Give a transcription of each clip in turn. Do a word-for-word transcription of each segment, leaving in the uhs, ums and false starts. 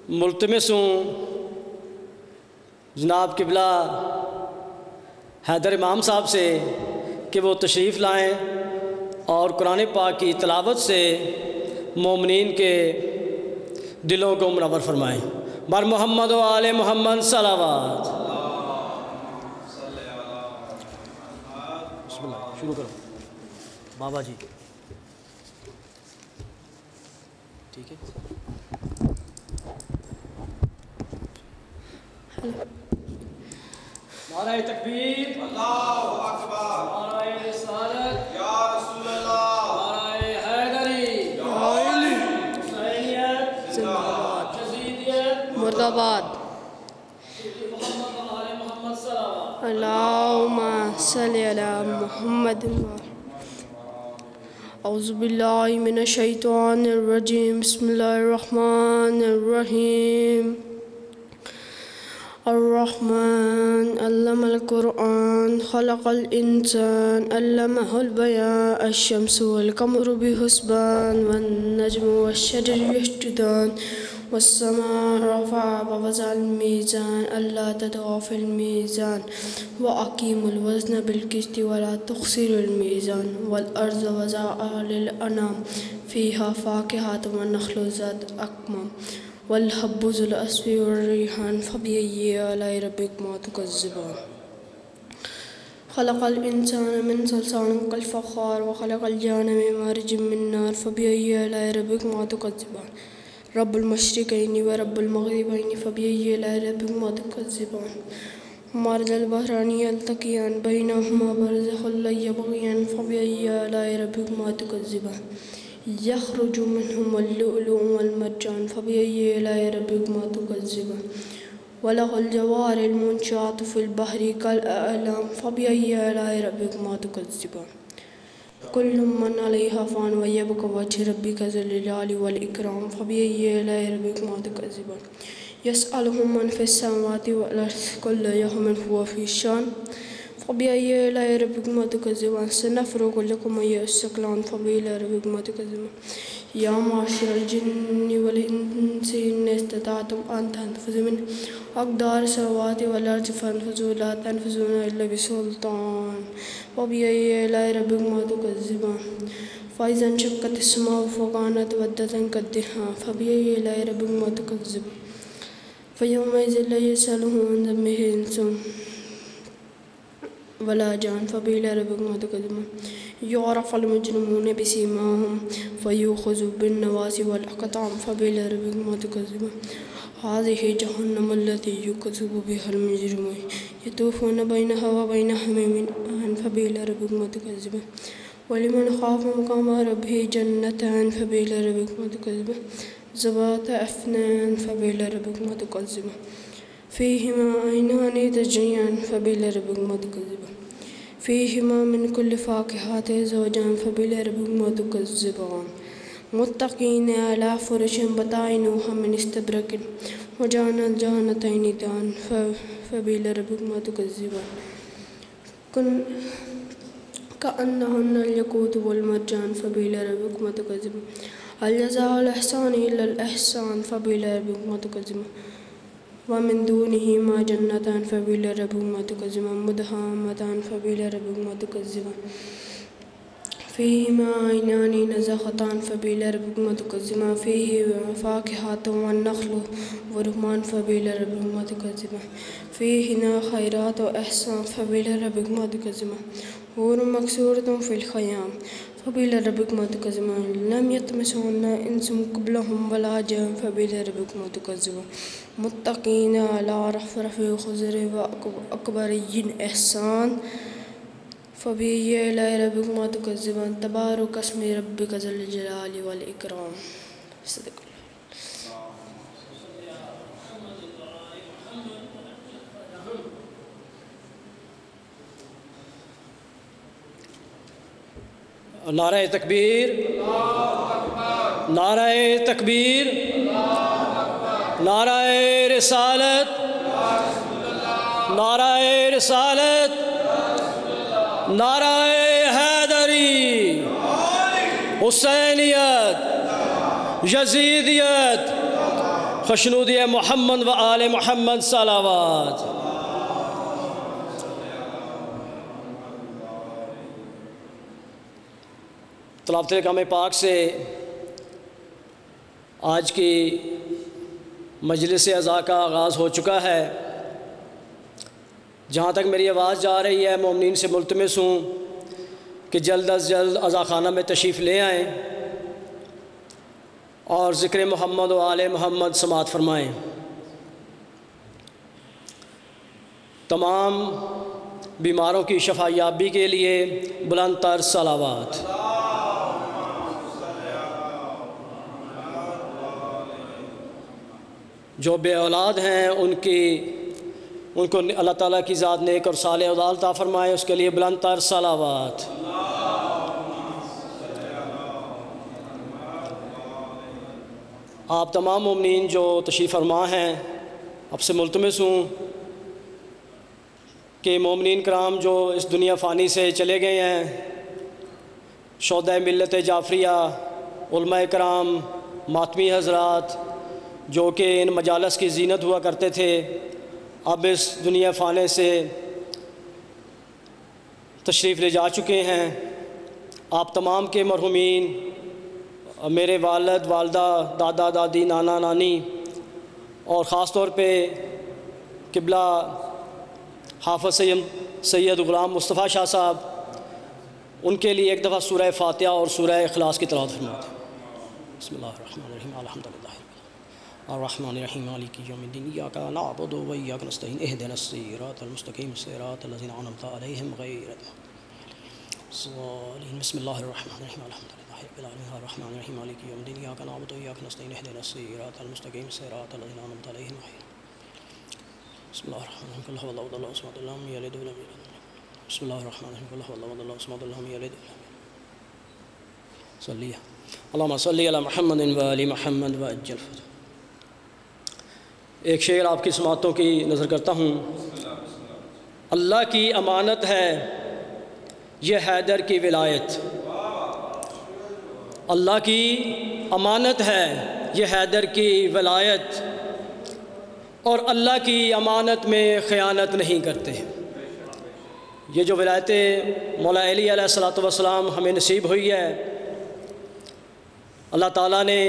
ملتمس ہوں جناب قبلہ حیدر امام صاحب سے کہ وہ تشریف لائیں اور قرآن پاک کی تلاوت سے مومنین کے دلوں کو منور فرمائیں۔ بر محمد و آل محمد صلوات۔ بسم اللہ، شروع کرو بابا جی، ٹھیک ہے۔ نعرہ تکبیر، اللہ اکبر، نعرہ رسالت، یا رسول اللہ، نعرہ حیدری، یا علی، حسینیت، زندہ باد، یزیدیت، مرد آباد، محمد و آل محمد صلوات، اللہم صلی علی محمد۔ اعوذ باللہ من الشیطان الرجیم، بسم اللہ الرحمن الرحیم۔ الرحمن علم القرآن خلق الإنسان علمه البيان الشمس والقمر بحسبان والنجم والشجر يسجدان والسماء رفعها ووضع الميزان ألا تطغوا في الميزان وأقيموا الوزن بالقسط ولا تخسروا الميزان والأرض وضعها للأنام فيها فاكهة والنخل ذات أكمام والحب ذو العصف والريحان فبأي آلاء ربكما تكذبان خلق الإنسان من صلصال كالفخار وخلق الجان من مارج من نار فبأي آلاء ربكما تكذبان رب المشرقين ورب المغربين فبأي آلاء ربكما تكذبان مرج البحرين يلتقيان بينهما برزخ لا يبغيان فبأي آلاء ربكما تكذبان يخرج منهما اللؤلؤ والمرجان فبأي آلاء ربكما تكذبان وله الجوار المنشآت في البحر كالأعلام فبأي آلاء ربكما تكذبان كل من عليها فان ويبقى وجه ربك ذو الجلال والإكرام فبأي آلاء ربكما تكذبان يسألهم من في السماوات والأرض كل يوم هو في شان فبأي آلاء ربكما تكذبان سنفرغ لكم أيها الثقلان فبأي آلاء ربكما تكذبان يا معشر الجن والإنس إن استطعتم أن تنفذوا من أقدار السماوات والأرض فانفذوا لا تنفذون إلا بسلطان فبأي آلاء ربكما تكذبان فإذا انشقت السماء فكانت وردة كالدهان فبأي آلاء ربكما تكذبان فيومئذ لا يسأل عن ذنبه إنس ولا جان فبأي آلاء ربكما تكذبان يعرف المجرمون بسيماهم فيؤخذوا بالنواصي والأقطام فبأي آلاء ربكما تكذبان هذه جهنم التي يكذب بها المجرمون يطوفون بينها وبين حميم آن فبأي آلاء ربكما تكذبان ولمن خاف مقام ربه جنتان فبأي آلاء ربكما تكذبان ذوات أفنان فبأي آلاء ربكما تكذبان فيهما عينان تجريان فبأي آلاء ربكما تكذبان فيهما من كل فاكهة زوجان فبأي آلاء ربكما تكذبان متقين على فرش بطائنها من استبرق وجعلنا الجنتين دان فبأي آلاء ربكما تكذبان كأنهن الياقوت والمرجان فبأي آلاء ربكما تكذبان هل جزاء الإحسان إلا الإحسان فبأي آلاء ربكما تكذبان ومن دونهما جنتان فبأي آلاء ربكما تكذبان مدهامتان فبأي آلاء ربكما تكذبان فيهما عينان نضاختان فبأي آلاء ربكما تكذبان فيه فاكهة والنخل والرمان فبأي آلاء ربكما تكذبان فيهن خيرات وإحسان فبأي آلاء ربكما تكذبان حور مقصورة في الخيام فبأي آلاء ربكما تكذبان لم يطمثهن إنس قبلهم ولا جان فبأي آلاء ربكما تكذبان متقين على رفرف خضر وأكبري إحسان فبأي آلاء ربكما تكذبان تبارك اسم ربك ذو الجلال والإكرام صدق اللہ۔ نعرہ تکبیر، نعرہ تکبیر، نعرہ رسالت، نعرہ رسالت، نعرہ حیدری، حسینیت، یزیدیت، خوشنودی محمد و آل محمد صلوات۔ تلاوت کلام پاک سے آج کی مجلس اعزاء کا آغاز ہو چکا ہے۔ جہاں تک میری آواز جا رہی ہے مومنین سے ملتمس ہوں کہ جلد از جلد عزا خانہ میں تشریف لے آئیں اور ذکر محمد و آل محمد سماعت فرمائیں۔ تمام بیماروں کی شفا یابی کے لیے بلند تر صلوات۔ جو بے اولاد ہیں ان کی ان کو اللہ تعالیٰ کی ذات نیک اور صالح اولاد عطا فرمائے، اس کے لیے بلند تر صلوات۔ آپ تمام مومنین جو تشریف فرما ہیں، آپ سے ملتمس ہوں کہ مومنین کرام جو اس دنیا فانی سے چلے گئے ہیں، شہداء ملت جعفریہ، علماء کرام، ماتمی حضرات جو کہ ان مجالس کی زینت ہوا کرتے تھے، اب اس دنیا فانے سے تشریف لے جا چکے ہیں۔ آپ تمام کے مرحومین، میرے والد، والدہ، دادا، دادی، نانا، نانی اور خاص طور پہ قبلہ حافظ سید سید غلام مصطفیٰ شاہ صاحب، ان کے لیے ایک دفعہ سورہ فاتحہ اور سورہ اخلاص کی تلاوت فرماتے ہیں۔ بسم اللہ الرحمن الرحیم، الحمدللہ الرحمن الرحیم مالک یوم الدین، ایاک نعبد و ایاک نستعین، اہدنا الصراط المستقیم صراط الذین انعمت علیہم غیر المغضوب علیہم۔ بسم اللہ الرحمن الرحیم، الحمدللہ رب العالمین، الرحمن الرحیم مالک یوم الدین، ایاک نعبد و ایاک نستعین، اہدنا الصراط المستقیم صراط الذین انعمت علیہم غیر۔ بسم اللہ الرحمن الرحیم، قل هو اللہ احد اللہ الصمد لم یلد ولم یولد۔ بسم اللہ الرحمن الرحیم، قل هو اللہ احد اللہ الصمد لم یلد ولم یولد۔ صلی اللہم صلی علی محمد و آل محمد وعجل فرجہ۔ ایک شعر آپ کی سماعتوں کی نظر کرتا ہوں۔ اللہ کی امانت ہے یہ حیدر کی ولایت، اللہ کی امانت ہے یہ حیدر کی ولایت، اور اللہ کی امانت میں خیانت نہیں کرتے۔ یہ جو ولایت مولا علی علیہ الصلوۃ والسلام ہمیں نصیب ہوئی ہے، اللہ تعالیٰ نے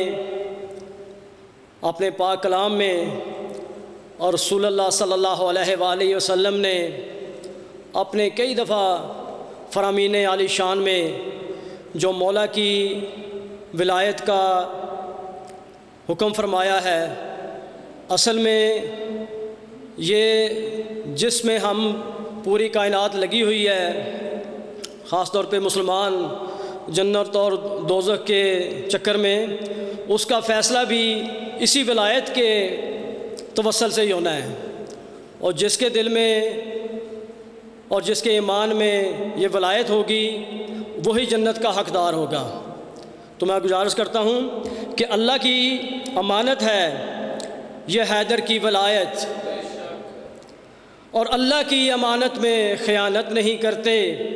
اپنے پاک کلام میں اور رسول اللہ صلی اللہ علیہ وآلہ وسلم نے اپنے کئی دفعہ فرامین عالی شان میں جو مولا کی ولایت کا حکم فرمایا ہے، اصل میں یہ جس میں ہم پوری کائنات لگی ہوئی ہے، خاص طور پہ مسلمان جنت اور دوزخ کے چکر میں، اس کا فیصلہ بھی اسی ولایت کے توسل سے ہی ہونا ہے، اور جس کے دل میں اور جس کے ایمان میں یہ ولایت ہوگی وہی جنت کا حقدار ہوگا۔ تو میں گزارش کرتا ہوں کہ اللہ کی امانت ہے یہ حیدر کی ولایت، اور اللہ کی امانت میں خیانت نہیں کرتے۔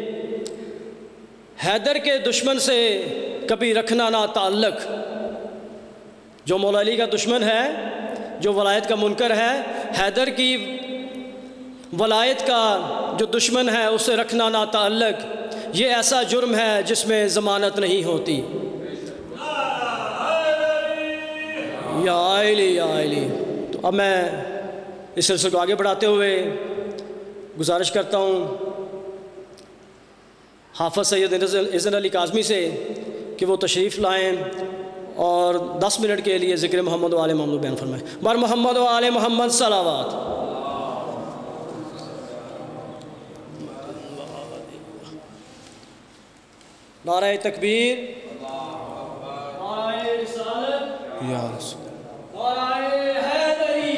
حیدر کے دشمن سے کبھی رکھنا نہ تعلق۔ جو مولا علی کا دشمن ہے، جو ولایت کا منکر ہے، حیدر کی ولایت کا جو دشمن ہے اس سے رکھنا نہ تعلق، یہ ایسا جرم ہے جس میں ضمانت نہیں ہوتی۔ یا علی یا علی۔ تو اب میں اس سلسلے کو آگے بڑھاتے ہوئے گزارش کرتا ہوں حافظ سید اذن علی کاظمی سے کہ وہ تشریف لائیں اور دس منٹ کے لیے ذکر محمد و آل محمد بیان فرمائیں۔ بر محمد و آل محمد صلوات۔ نعرہ تکبیر، نعرہ رسالت، یا رسول، نعرہ حیدری،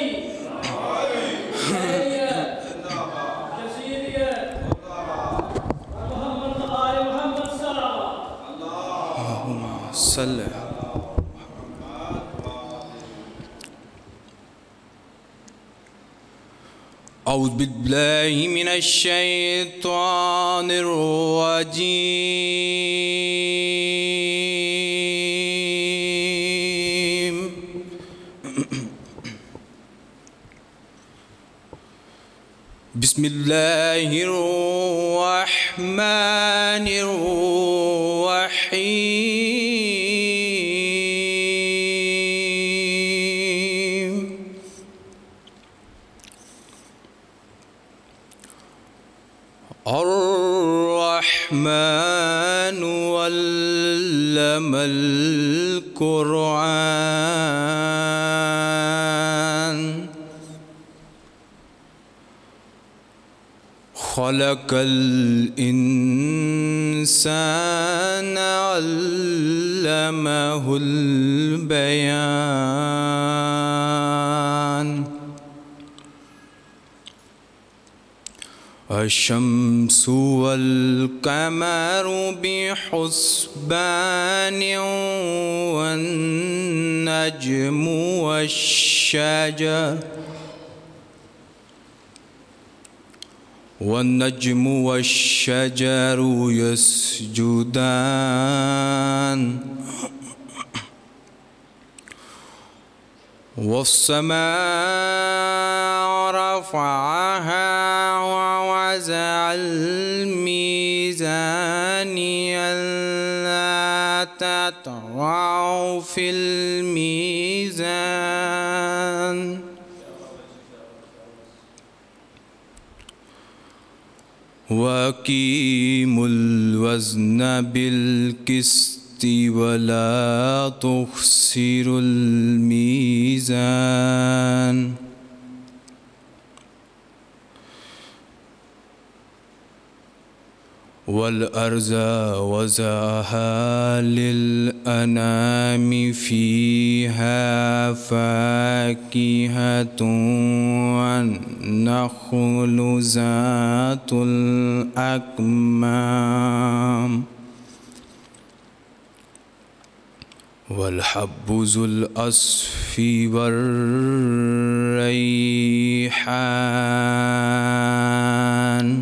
صلی اعوذ باللہ من الشیطان الرجیم بسم الله الرحمن الرحيم الرحمن علم القرآن خلق الإنسان علمه البيان الشمس والقمر بحسبان والنجم والشجر والنجم والشجر يسجدان والسماء رفعها ووضع الميزان ألا تطغوا في الميزان وأقيموا الوزن بالقسط ولا تخسروا الميزان والأرض وضعها للأنام فيها فاكهة والنخل ذات الأكمام والحب ذو العصف والريحان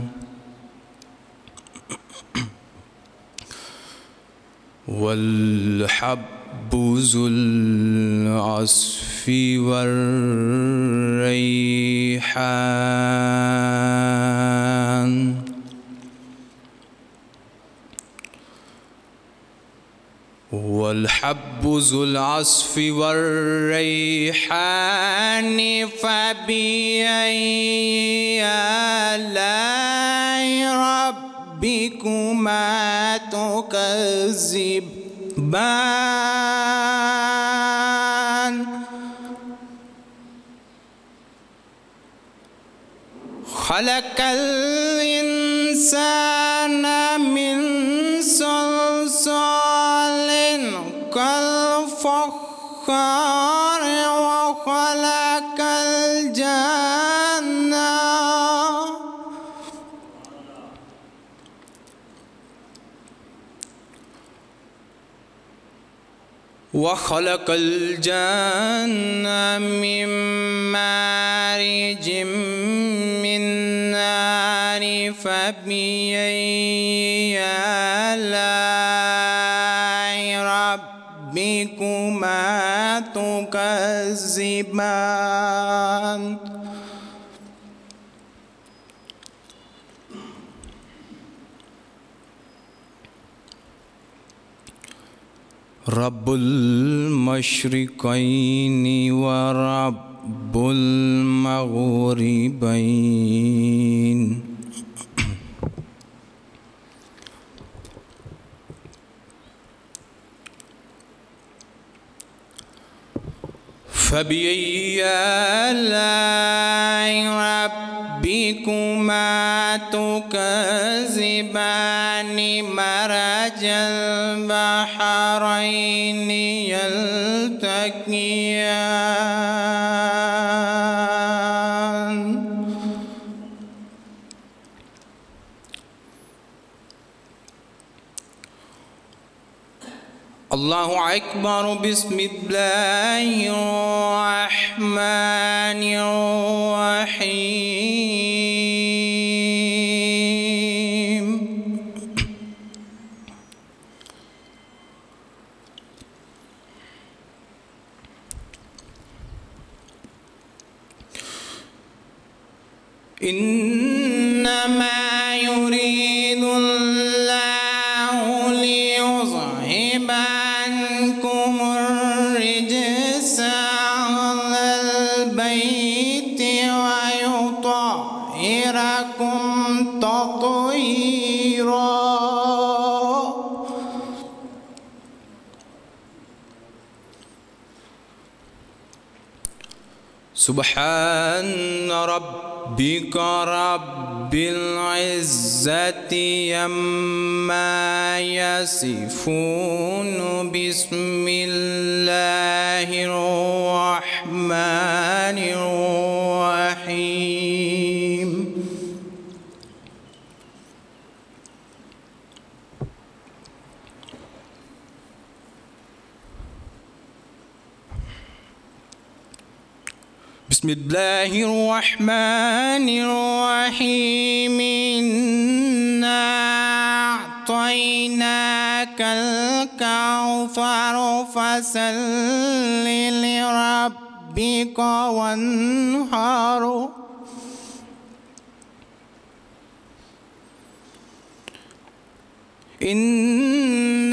والحب ذو العصف والريحان والحب ذو العصف والريحان فبأي آلاء ربكما تكذبان خلق الإنسان من صلصال كالفخار وخلق الجنة وخلق الجنة من مارج من نار فبأي آلاء ربكما تكذبان رب المشرقين ورب المغربين فبأي آلاء ربكما تكذبان مرج البحرين يلتقيان الله أكبر بسم الله الرحمن الرحيم إنما يريد الله ليذهب عنكم الرجس أهل البيت ويطهركم تطهيرا. سبحان ربك رب العزة عما يصفون. بسم الله الرحمن الرحيم. بسم الله الرحمن الرحيم. إنا أعطيناك الكوثر فصل لربك وانحر. إن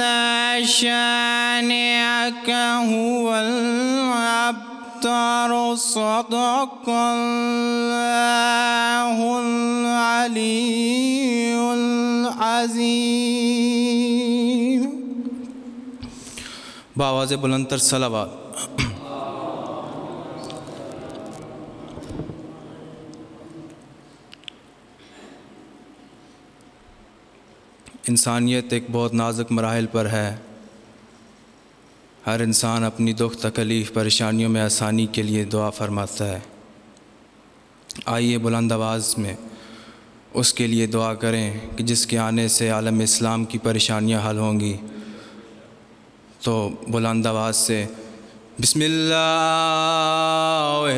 شانئك هو الأبتر. صدق الله العلي العظيم. بآواز بلندتر صلوات. انسانیت ایک بہت نازک مراحل پر ہے. ہر انسان اپنی دکھ تکلیف پریشانیوں میں آسانی کے لیے دعا فرماتا ہے. آئیے بلند آواز میں اس کے لیے دعا کریں کہ جس کے آنے سے عالم اسلام کی پریشانیاں حل ہوں گی. تو بلند آواز سے بسم اللہ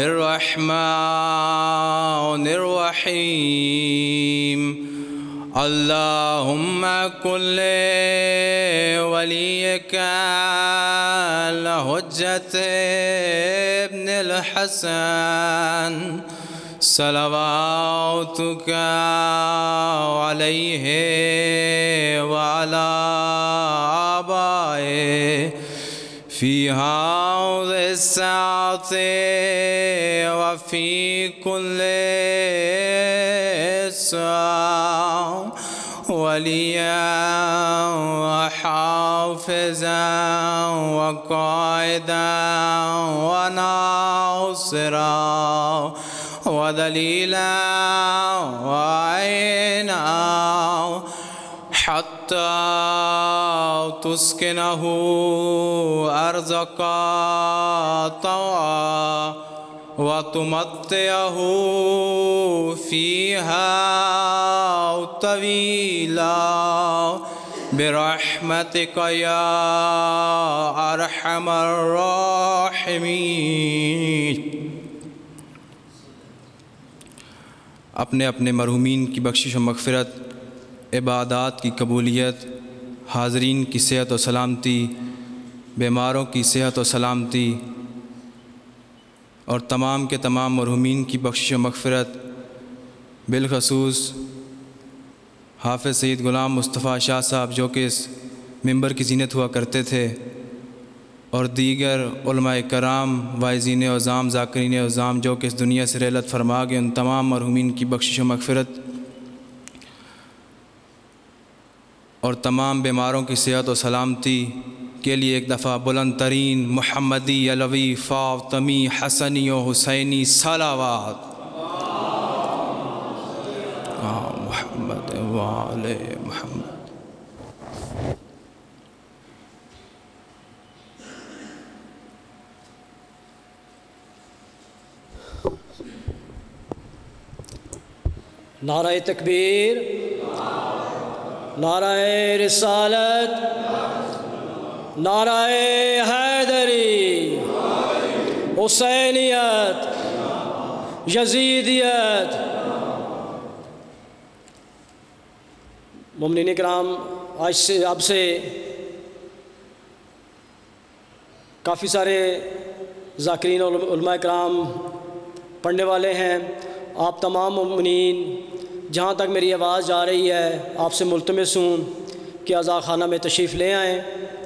الرحمن الرحیم. اللہم کل ولیک الحجۃ ابن الحسن صلواتک علیہ وعلی آبائہ فی هذه الساعة وفي كل ساعة وليا وحافظا وقائدا وناصرا ودليلا وعينا حتى تسكنه أرزق طوعا وتمتعه فيها طويلا برحمتك يا أرحم الراحمين. اپنے اپنے مرحومین کی بخشش و مغفرت، عبادات کی قبولیت، حاضرین کی صحت و سلامتی، بیماروں کی صحت و سلامتی اور تمام کے تمام مرحومین کی بخشش و مغفرت، بالخصوص حافظ سید غلام مصطفیٰ شاہ صاحب جو کہ اس ممبر کی زینت ہوا کرتے تھے، اور دیگر علماء کرام، واعظین اعظام، ذاکرین اعظام جو کہ اس دنیا سے رحلت فرما گئے، ان تمام مرحومین کی بخشش و مغفرت اور تمام بیماروں کی صحت و سلامتی کے لیے ایک دفعہ بلند ترین محمدی، علوی، فاطمی، حسنی و حسینی صلوات. محمد وآل محمد. نعرہ تکبیر، نعرہ رسالت، نعرہ حیدری، حسینیت، یزیدیت. مومنین کرام، آج سے اب سے کافی سارے ذاکرین اور علماء کرام پڑھنے والے ہیں، آپ تمام مومنین جہاں تک میری آواز جا رہی ہے آپ سے ملتمس ہوں کہ عزا خانہ میں تشریف لے آئیں۔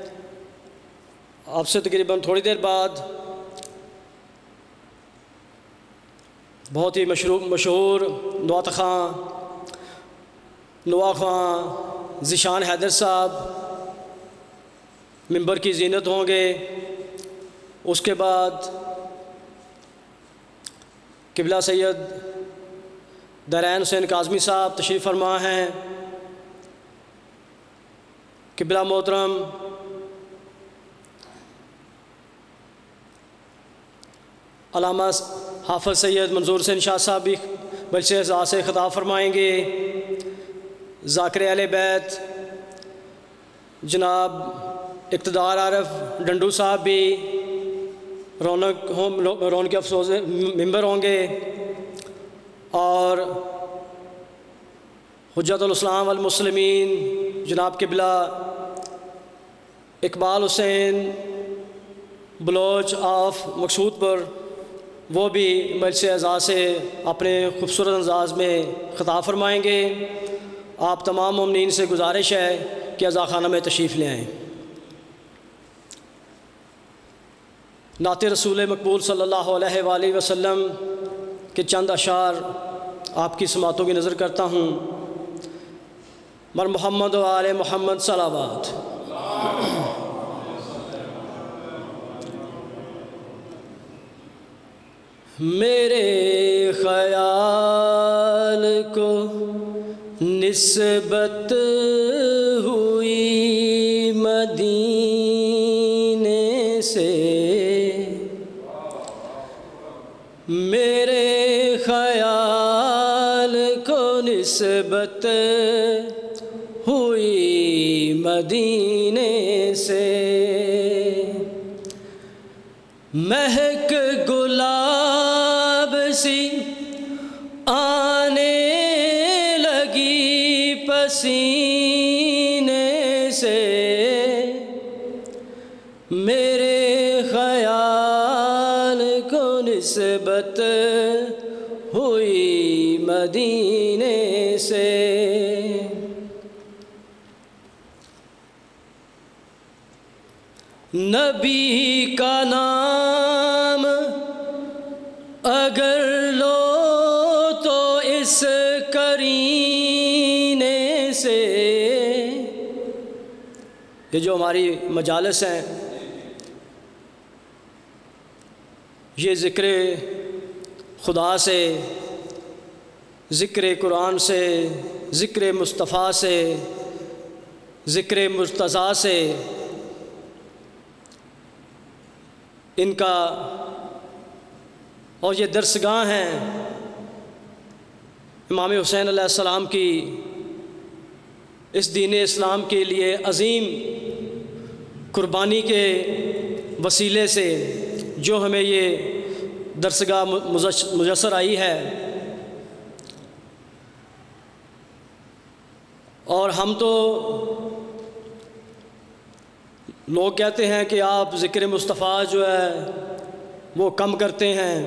آپ سے تقریباً تھوڑی دیر بعد بہت ہی مشہور مشہور نعت خواں نوا خواں ذیشان حیدر صاحب ممبر کی زینت ہوں گے۔ اس کے بعد قبلہ سید درین حسین کاظمی صاحب تشریف فرما ہیں۔ قبلہ محترم علامہ حافظ سید منظور حسین شاہ صاحب بھی بجلس اعزاز سے خطاب فرمائیں گے۔ ذاکر اہل بیت جناب اقتدار عارف ڈنڈو صاحب بھی رونق ہوں رونق افسوس ممبر ہوں گے، اور حجت الاسلام والمسلمین جناب قبلہ اقبال حسین بلوچ آف مقصود پر وہ بھی مجلس اعزاز سے اپنے خوبصورت انداز میں خطاب فرمائیں گے۔ آپ تمام مومنین سے گزارش ہے کہ عزا خانہ میں تشریف لے آئیں۔ نعت رسول مقبول صلی اللہ علیہ وآلہ وسلم کے چند اشعار آپ کی سماعتوں کی نظر کرتا ہوں۔ مر محمد و آل محمد صلوات۔ میرے خیال کو نسبت ہوئی مدینے سے، میرے خیال کو نسبت ہوئی مدینے سے، مہک گلاب سی آنے لگی پسینے سے، میرے خیال کو نسبت ہوئی مدینے سے، نبی کا نام اگر لو تو اس قرینے سے، یہ جو ہماری مجالس ہیں یہ ذکر خدا سے، ذکر قرآن سے، ذکر مصطفیٰ سے، ذکر مرتضیٰ سے ان کا، اور یہ درسگاہ ہیں امام حسین علیہ السلام کی اس دین اسلام کے لیے عظیم قربانی کے وسیلے سے جو ہمیں یہ درسگاہ میسر آئی ہے، اور ہم تو لوگ کہتے ہیں کہ آپ ذکر مصطفیٰ جو ہے وہ کم کرتے ہیں،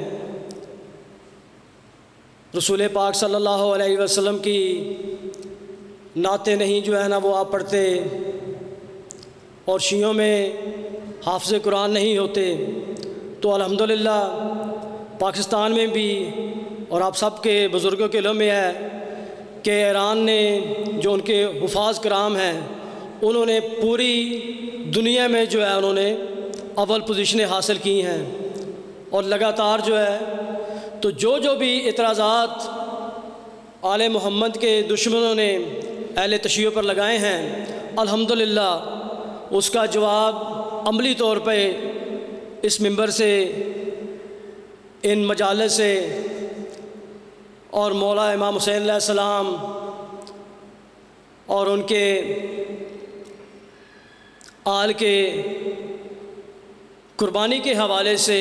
رسول پاک صلی اللہ علیہ وسلم کی نعتیں نہیں جو ہے نا وہ آپ پڑھتے، اور شیعوں میں حافظ قرآن نہیں ہوتے، تو الحمدللہ پاکستان میں بھی اور آپ سب کے بزرگوں کے علم میں ہے کہ ایران نے جو ان کے حفاظ کرام ہیں انہوں نے پوری دنیا میں جو ہے انہوں نے اول پوزیشنیں حاصل کی ہیں، اور لگاتار جو ہے تو جو جو بھی اعتراضات آل محمد کے دشمنوں نے اہل تشیع پر لگائے ہیں الحمدللہ اس کا جواب عملی طور پہ اس منبر سے، ان مجالس سے، اور مولا امام حسین علیہ السلام اور ان کے آل کے قربانی کے حوالے سے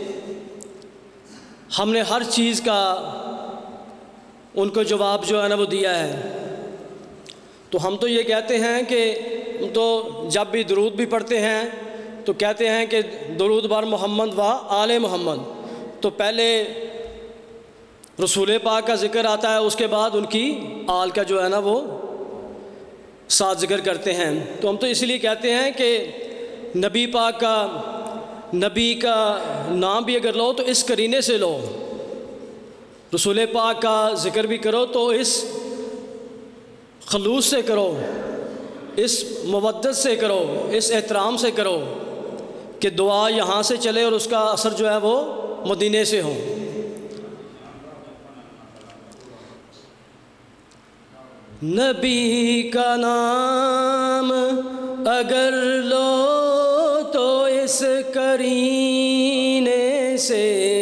ہم نے ہر چیز کا ان کو جواب جو ہے نا وہ دیا ہے۔ تو ہم تو یہ کہتے ہیں کہ تو جب بھی درود بھی پڑھتے ہیں تو کہتے ہیں کہ درود بر محمد و آل محمد، تو پہلے رسول پاک کا ذکر آتا ہے، اس کے بعد ان کی آل کا جو ہے نا وہ ساتھ ذکر کرتے ہیں۔ تو ہم تو اس لیے کہتے ہیں کہ نبی پاک کا نبی کا نام بھی اگر لو تو اس قرینے سے لو، رسول پاک کا ذکر بھی کرو تو اس خلوص سے کرو، اس مودت سے کرو، اس احترام سے کرو کہ دعا یہاں سے چلے اور اس کا اثر جو ہے وہ مدینے سے ہو۔ نبی کا نام اگر لو تو اس قرینے سے،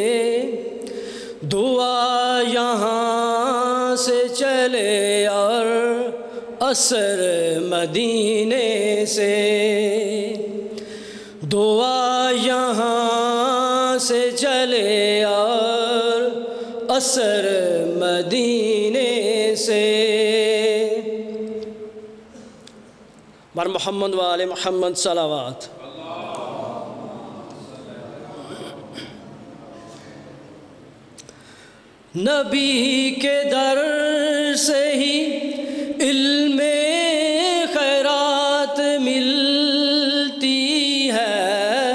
دعا یہاں سے چلے اور اثر مدینے سے، دعا یہاں سے چلے اور اثر مدینے سے۔ بر محمد و آل محمد صلوات۔ نبی کے در سے ہی علم خیرات ملتی ہے،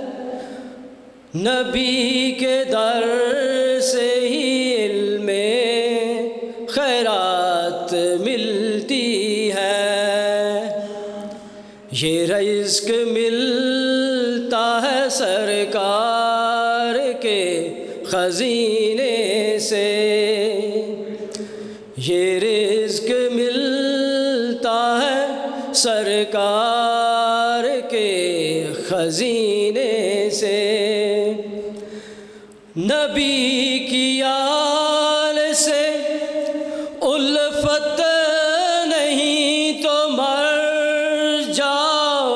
نبی کے در سے ہی علم خیرات ملتی ہے، یہ رزق ملتا ہے سرکار کے خزینے سے، یہ رزق ملتا ہے سرکار کے خزینے سے، نبی کی آل سے الفت نہیں تو مر جاؤ۔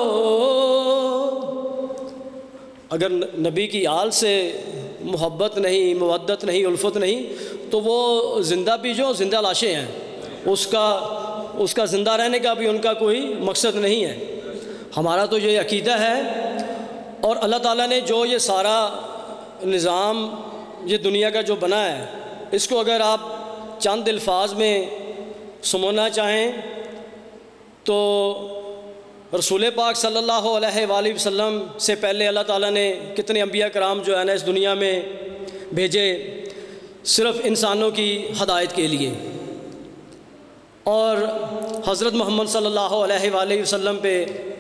اگر نبی کی آل سے محبت نہیں، مودت نہیں، الفت نہیں تو وہ زندہ بھی جو زندہ لاشیں ہیں، اس کا اس کا زندہ رہنے کا بھی ان کا کوئی مقصد نہیں ہے۔ ہمارا تو یہ عقیدہ ہے، اور اللہ تعالیٰ نے جو یہ سارا نظام یہ دنیا کا جو بنا ہے، اس کو اگر آپ چند الفاظ میں سمجھنا چاہیں تو رسول پاک صلی اللہ علیہ وآلہ وسلم سے پہلے اللہ تعالیٰ نے کتنے انبیاء کرام جو ہے نا اس دنیا میں بھیجے، صرف انسانوں کی ہدایت کے لیے، اور حضرت محمد صلی اللہ علیہ وآلہ وسلم پہ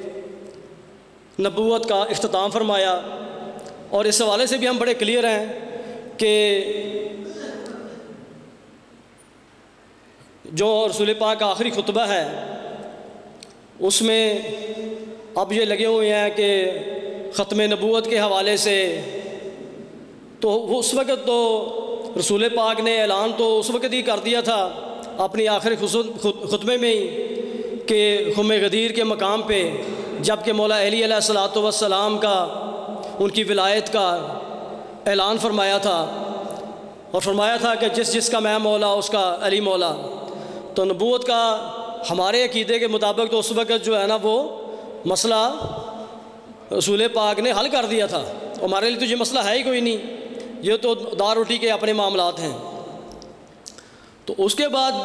نبوت کا اختتام فرمایا۔ اور اس حوالے سے بھی ہم بڑے کلیئر ہیں کہ جو رسول پاک کا آخری خطبہ ہے اس میں اب یہ لگے ہوئے ہیں کہ ختم نبوت کے حوالے سے، تو اس وقت تو رسول پاک نے اعلان تو اس وقت ہی کر دیا تھا اپنی آخری خطبے میں ہی کہ خم غدیر کے مقام پہ جب کہ مولا علی علیہ الصلوۃ والسلام کا ان کی ولایت کا اعلان فرمایا تھا، اور فرمایا تھا کہ جس جس کا میں مولا اس کا علی مولا۔ تو نبوت کا ہمارے عقیدے کے مطابق تو اس وقت جو ہے نا وہ مسئلہ رسول پاک نے حل کر دیا تھا، ہمارے لیے تو یہ مسئلہ ہے ہی کوئی نہیں، یہ تو دار روٹی کے اپنے معاملات ہیں۔ تو اس کے بعد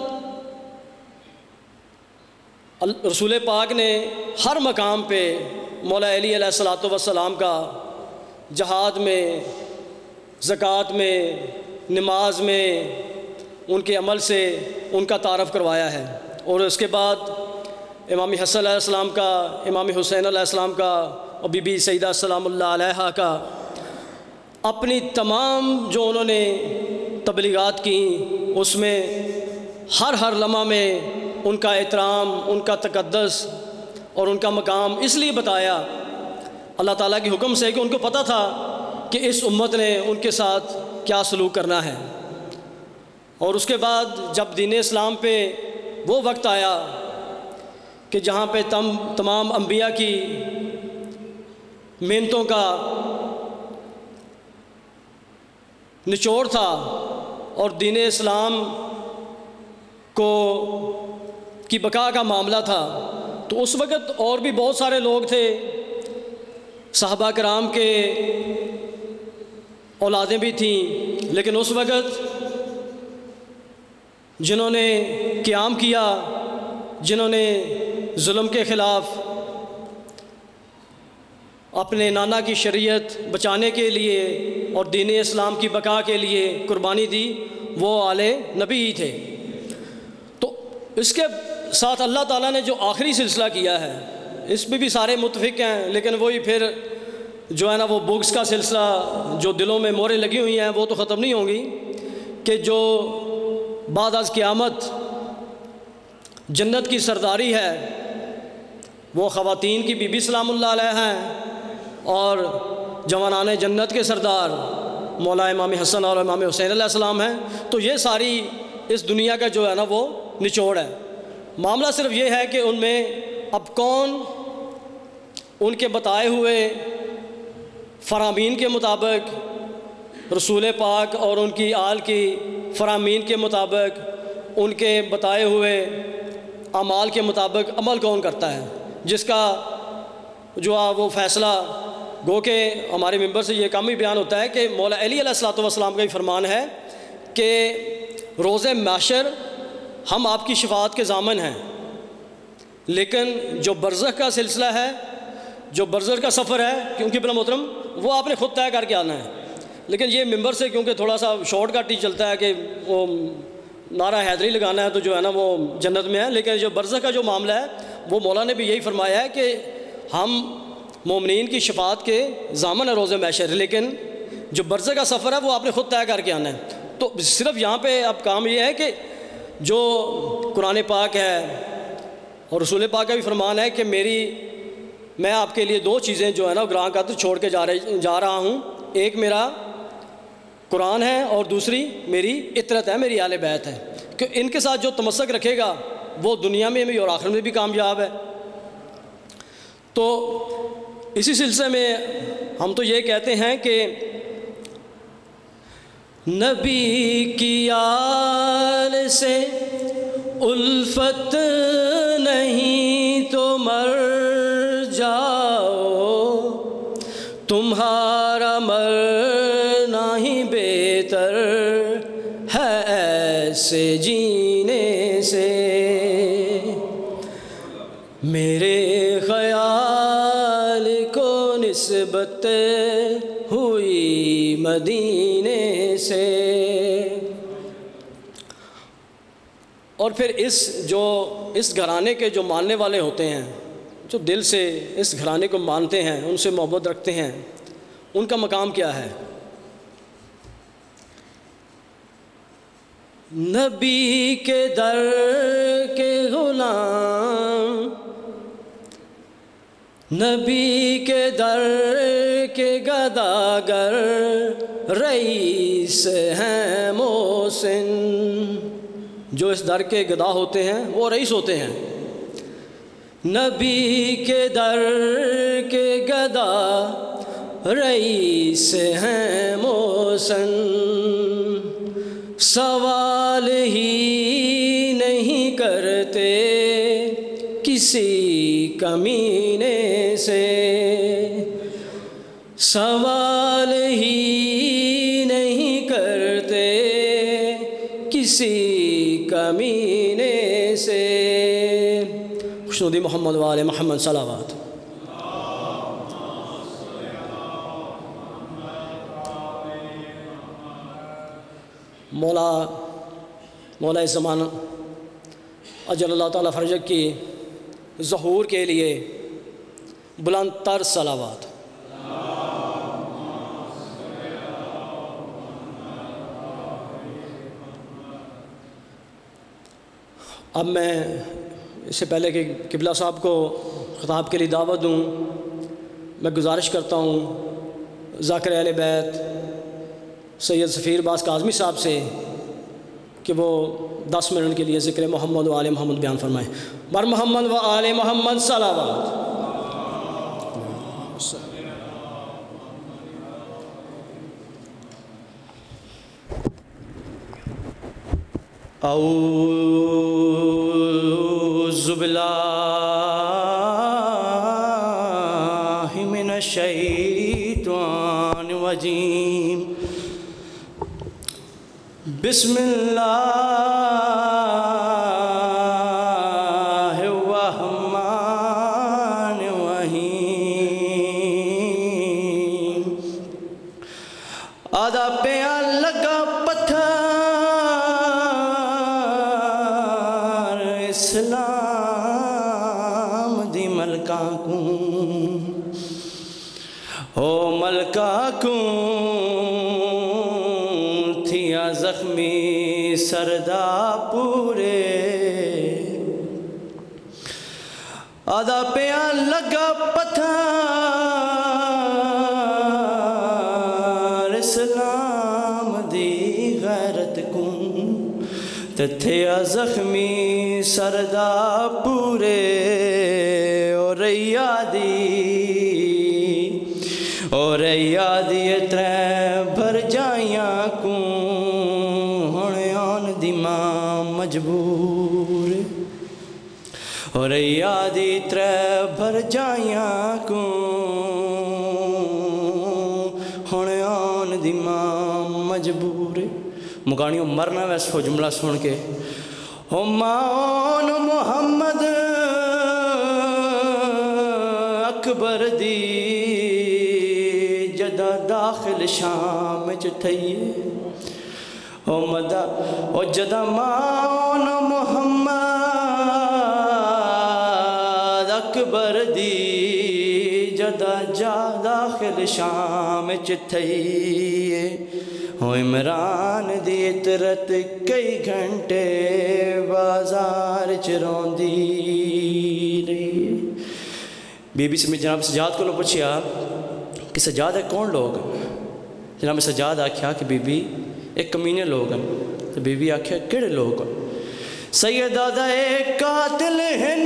رسول پاک نے ہر مقام پہ مولا علی علیہ الصلوۃ والسلام کا جہاد میں، زکوٰۃ میں، نماز میں ان کے عمل سے ان کا تعارف کروایا ہے، اور اس کے بعد امام حسن علیہ السلام کا، امام حسین علیہ السلام کا، اور بی بی سیدہ سلام اللہ علیہا کا اپنی تمام جو انہوں نے تبلیغات کی، اس میں ہر ہر لمحہ میں ان کا احترام، ان کا تقدس اور ان کا مقام اس لیے بتایا اللہ تعالیٰ کے حکم سے کہ ان کو پتہ تھا کہ اس امت نے ان کے ساتھ کیا سلوک کرنا ہے۔ اور اس کے بعد جب دین اسلام پہ وہ وقت آیا کہ جہاں پہ تم تمام انبیاء کی محنتوں کا نچوڑ تھا اور دین اسلام کو کی بقا کا معاملہ تھا، تو اس وقت اور بھی بہت سارے لوگ تھے، صحابہ کرام کے اولادیں بھی تھیں، لیکن اس وقت جنہوں نے قیام کیا، جنہوں نے ظلم کے خلاف اپنے نانا کی شریعت بچانے کے لیے اور دین اسلام کی بقا کے لیے قربانی دی، وہ آل نبی ہی تھے۔ تو اس کے ساتھ اللہ تعالیٰ نے جو آخری سلسلہ کیا ہے اس میں بھی سارے متفق ہیں، لیکن وہی پھر جو ہے نا وہ بغض کا سلسلہ جو دلوں میں موریں لگی ہوئی ہیں وہ تو ختم نہیں ہوں گی، کہ جو بعد از قیامت جنت کی سرداری ہے وہ خواتین کی بی بی سلام اللہ علیہ ہیں، اور جوانان جنت کے سردار مولا امام حسن اور امام حسین علیہ السلام ہیں۔ تو یہ ساری اس دنیا کا جو ہے نا وہ نچوڑ ہے۔ معاملہ صرف یہ ہے کہ ان میں اب کون ان کے بتائے ہوئے فرامین کے مطابق، رسول پاک اور ان کی آل کی فرامین کے مطابق، ان کے بتائے ہوئے اعمال کے مطابق عمل کون کرتا ہے، جس کا جو ہے وہ فیصلہ گو کہ ہمارے ممبر سے یہ کام ہی بیان ہوتا ہے کہ مولا علی علیہ الصلوۃ والسلام کا بھی فرمان ہے کہ روز محشر ہم آپ کی شفاعت کے ضامن ہیں، لیکن جو برزخ کا سلسلہ ہے، جو برزخ کا سفر ہے، کیونکہ بلا محترم وہ آپ نے خود طے کر کے آنا ہے۔ لیکن یہ ممبر سے کیونکہ تھوڑا سا شارٹ کٹ ہی چلتا ہے کہ وہ نعرہ حیدری لگانا ہے تو جو ہے نا وہ جنت میں ہے، لیکن جو برزخ کا جو معاملہ ہے وہ مولا نے بھی یہی فرمایا ہے کہ ہم مومنین کی شفاعت کے ضامن ہے روز محشر، لیکن جو برزخ کا سفر ہے وہ آپ نے خود طے کر کے آنا ہے۔ تو صرف یہاں پہ اب کام یہ ہے کہ جو قرآن پاک ہے اور رسول پاک کا بھی فرمان ہے کہ میری میں آپ کے لیے دو چیزیں جو ہے نا گراں قدر چھوڑ کے جا رہے جا رہا ہوں، ایک میرا قرآن ہے اور دوسری میری اطرت ہے، میری اہل بیت ہے، کہ ان کے ساتھ جو تمسک رکھے گا وہ دنیا میں بھی اور آخرت میں بھی کامیاب ہے۔ تو اسی سلسلے میں ہم تو یہ کہتے ہیں کہ نبی کی آل سے الفت نہیں تو مر جاؤ، تمہارا مرنا ہی بہتر ہے ایسے جینے سے، میرے خیال کو نسبت ہوئی مدینے سے۔ اور پھر اس جو اس گھرانے کے جو ماننے والے ہوتے ہیں، جو دل سے اس گھرانے کو مانتے ہیں، ان سے محبت رکھتے ہیں، ان کا مقام کیا ہے؟ نبی کے در کے غلام، نبی کے در کے گداگر، رئیس ہیں محسن، جو اس در کے گدا ہوتے ہیں وہ رئیس ہوتے ہیں۔ نبی کے در کے گدا، رئیس ہیں محسن، سوال ہی نہیں کرتے کسی کمینے سے، سوال ہی نہیں کرتے کسی کمینے سے۔ خوشنودی محمد و آل محمد صلوات۔ مولا مولا زمان اجل اللہ تعالیٰ فرجک کی ظہور کے لیے بلند تر صلوات۔ اب میں اس سے پہلے کہ قبلہ صاحب کو خطاب کے لیے دعوت دوں، میں گزارش کرتا ہوں ذاکر اہل بیت سید سفیر باز کاظمی صاحب سے کہ وہ دس منٹ کے لیے ذکر محمد و آل محمد بیان فرمائیں۔ مر محمد و آل محمد صلوات۔ اعوذ باللہ من الشیطان الرجیم، بسم اللہ کوں تھیا زخمی سردا پورے آدھا پیا لگا پتھر اسلام دی غیرت کوں تھیا زخمی سردا پورے اور یادی اور یادی ترے بھر جائیاں کوں ہونے آن دی ماں مجبور اور یادی ترے بھر جائیاں کوں ہونے آن دی ماں مجبور مگانیوں مرنا ویسے ہو جملہ سن کے او ماں محمد اکبر دی جدہ داخل شام چٹھئیے او مدہ او جدہ ماں محمد اکبر دی جدہ جا داخل شام چٹھئیے او عمران دی اترت کئی گھنٹے بازار چرون دی رہی بی بی سے میں جناب سجاد کو لو پوچھیا کہ سجاد ہے کون لوگ جناب سجاد آکھیا کہ بی بی ایک کمینے لوگ ہیں تو بی بی آکھیا کیڑے لوگ سید آدھا ایک قاتل ہیں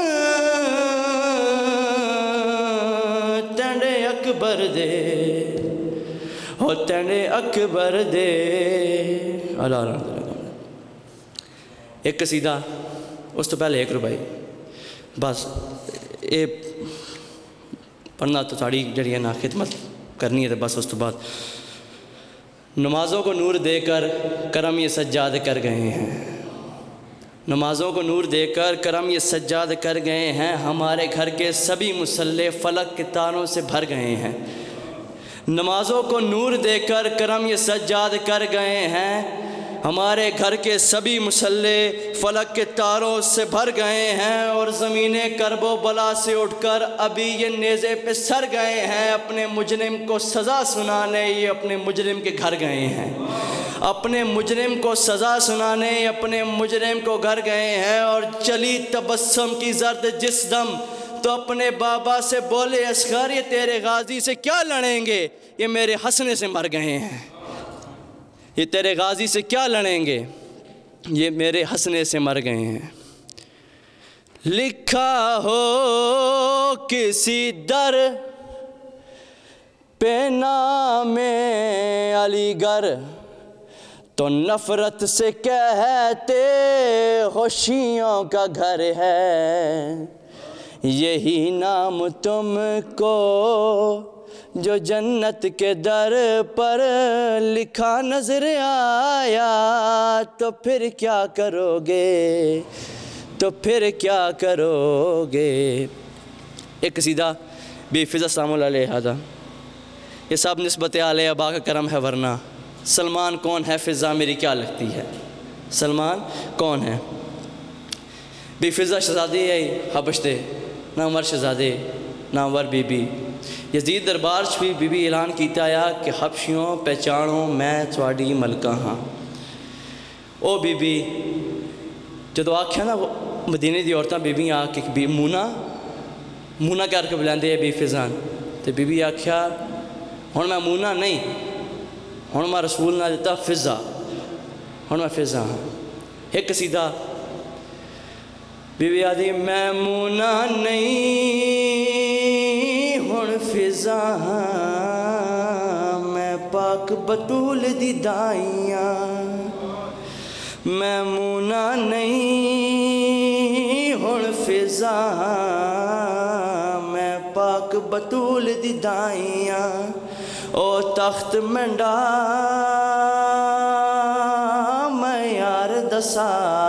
تینڈے اکبر دے او تینڈے اکبر دے اللہ رحمت اللہ ایک قصیدہ اس تو پہلے ایک روپائی بس اے پڑھنا تو ساڑی جڑی ہے نا خدمت کرنی ہے تو بس اس تو بعد نمازوں کو نور دے کر کرم یہ سجاد کر گئے ہیں نمازوں کو نور دے کر کرم یہ سجاد کر گئے ہیں ہمارے گھر کے سبھی مصلے فلک کے تاروں سے بھر گئے ہیں نمازوں کو نور دے کر کرم یہ سجاد کر گئے ہیں ہمارے گھر کے سبھی مصلے فلک کے تاروں سے بھر گئے ہیں اور زمین کرب و بلا سے اٹھ کر ابھی یہ نیزے پہ سر گئے ہیں اپنے مجرم کو سزا سنانے یہ اپنے مجرم کے گھر گئے ہیں اپنے مجرم کو سزا سنانے اپنے مجرم کو گھر گئے ہیں اور چلی تبسم کی زرد جس دم تو اپنے بابا سے بولے اصغر یہ تیرے غازی سے کیا لڑیں گے یہ میرے ہنسنے سے مر گئے ہیں یہ تیرے غازی سے کیا لڑیں گے یہ میرے ہنسنے سے مر گئے ہیں لکھا ہو کسی در پہ نام علی گڑھ تو نفرت سے کہتے خوشیوں کا گھر ہے یہی نام تم کو جو جنت کے در پر لکھا نظر آیا تو پھر کیا کرو گے تو پھر کیا کرو گے ایک قصیدہ بی فضا السلام علیہ حضا یہ سب نسبت علیہ ابا کا کرم ہے ورنہ سلمان کون ہے فضا میری کیا لگتی ہے سلمان کون ہے بی فضا شہزادی ہے حبش دے نامور شہزادے نامور بی بی یزید دربار چ بھی بی بی اعلان کیتا آیا کہ حبشیوں پہچانو میں تھوڑی ملکہ ہاں او بی بی جدو آکھیا نا مدینے دی عورتاں بی بی آ کے بی مونا مونا کر کے بلاندے بی فضان تے بی بی آکھیا ہن میں مونا نہیں ہن میں رسول نہ دیتا فضا ہن میں فضا ہاں ایک قصیدہ بی بی آدھی میں مونا نہیں ہن فضا ہاں میں پاک بطول دی دائیاں میں مونا نہیں ہن فضا ہاں میں پاک بطول دی دائیاں او تخت منڈا میں یار دسا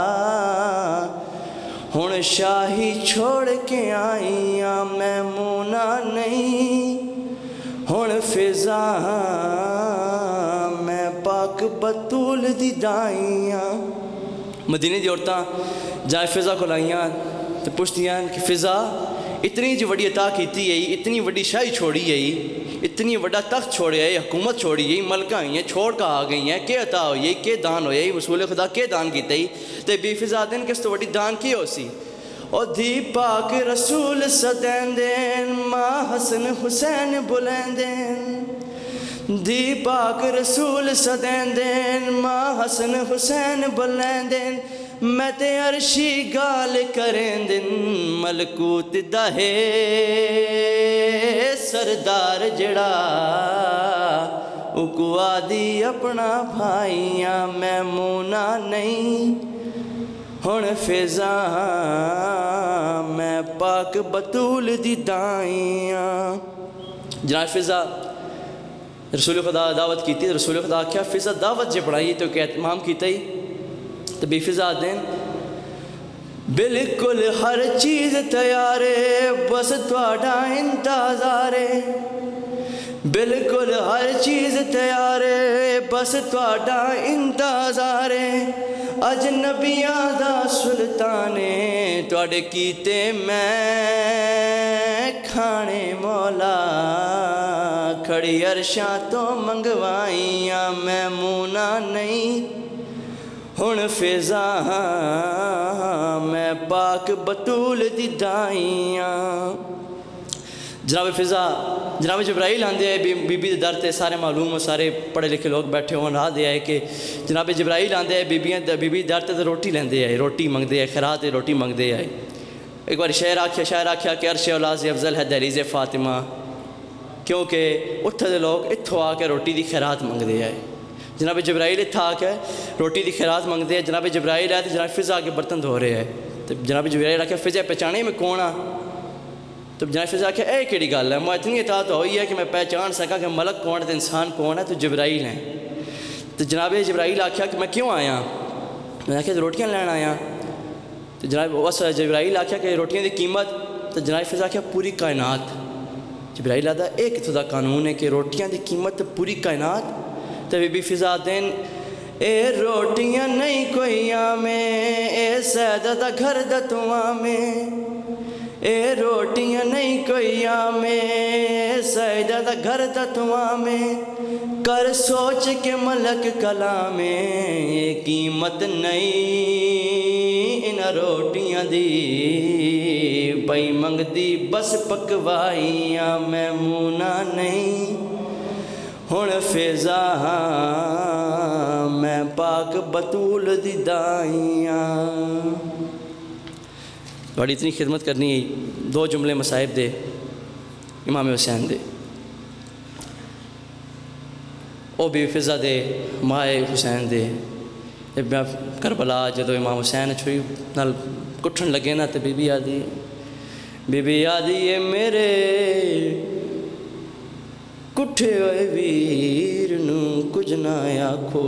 ہن شاہی چھوڑ کے آئیاں میں مونا نہیں ہن فضا میں پاک بطول دی دائیاں مدینے دی عورتاں جائے فضا کو لائیاں تو پوچھتیاں کہ فضا اتنی جو وڈی عطا کیتی ہے اتنی وڈی شاہی چھوڑی ہے اتنی وڈا تخت چھوڑیا ہے، حکومت چھوڑی ہے، ملکہ ہوئی ہیں چھوڑ کا آ گئی ہیں، کہ عطا ہوئی ہے، کہ دان ہویا ہے، رسول خدا کے دان کیتے ہی تے بی فضا دین کس تو وڈی دان کی ہو سی. او دی پاک رسول سدین دین ماں حسن حسین بلین دین، دی پاک رسول سدین دین ماں حسن حسین بلین دین، میں تے عرشی گال کریں دن ملکوت دا ہے سردار جڑا اکوا دی اپنا بھائیاں میمونہ نہیں ہن فضا میں پاک بطول دی دائیاں. جناب فضا رسول خدا دعوت کی تھی، رسول خدا کیا فضا دعوت جے پڑھائی تو کیا اتمام کیتا ہی تو بی فضا دین بالکل ہر چیز تیارے بس تواڈا انتظارے، بالکل ہر چیز تیارے بس تواڈا انتظارے، اجنبیاں دا سلطانے تواڈے کیتے میں کھانے مولا، کھڑی عرشاں تو منگوائیاں میمونہ نہیں ہن فضا میں پاک بطول دی دائیاں. جناب فضا جناب جبرائیل آندے آئے بی بی در تے سارے معلوم ہو، سارے پڑھے لکھے لوگ بیٹھے ہوں راہ دے آئے کہ جناب جبرائیل آندے آئے بی بی در تے روٹی لیندے آئے، روٹی منگ دے آئے، خیرات روٹی منگ دے آئے. ایک بار شاعر آکھیا شاعر آکھیا کہ عرش اولا سے افضل ہے دہلیز فاطمہ، کیونکہ اتھے دے لوگ اتھو آ کے روٹی دی خیرات منگ دے آئے. جناب جبرائیل اتھا آ کے روٹی دی خیرات منگ دے آئے. جناب جبرائیل آئے تو جناب فضا کے برتن دھو رہے ہیں تو جناب جبرائیل آکھیا فضا پہچانے میں کون آ؟ تو جناب فضا آکھیا اے کیڑی گل ہے، میں اتنی اطاعت ہوئی ہے کہ میں پہچان سکا کہ ملک کون ہے تو انسان کون ہے، تو جبرائیل ہیں. تو جناب جبرائیل آکھیا کہ میں کیوں آیا؟ میں آکھیا روٹیاں لین آیا. تو جناب اس جبرائیل آکھیا کہ روٹیاں دی قیمت، تو جناب فضا آکھیا پوری کائنات. جبرائیل آدھا ایک اتھو دا قانون ہے کہ روٹیاں دی قیمت پوری کائنات. تو بی بی فضا دین اے روٹیاں نہیں کوئی آمیں، اے سیدہ دا گھر دا تو آمیں، اے روٹیاں نہیں کوئی آمیں، اے سیدہ دا گھر دا تو آمیں، کر سوچ کے ملک کلامیں، اے قیمت نہیں ان روٹیاں دی پئی منگ دی بس پکوائیاں میمونہ نہیں ہن فضا میں پاک بطول دی دائیاں. بڑی اتنی خدمت کرنی ہے. دو جملے مصائب دے امام حسین دے، او بی فضا دے مائے حسین دے. کربلا جدو امام حسین چھوئی نال کٹھن لگے نا تو بی بی آدھی بی بی آدھی ہے میرے کٹھے ہوئے ویر نو کچھ نہ آکھو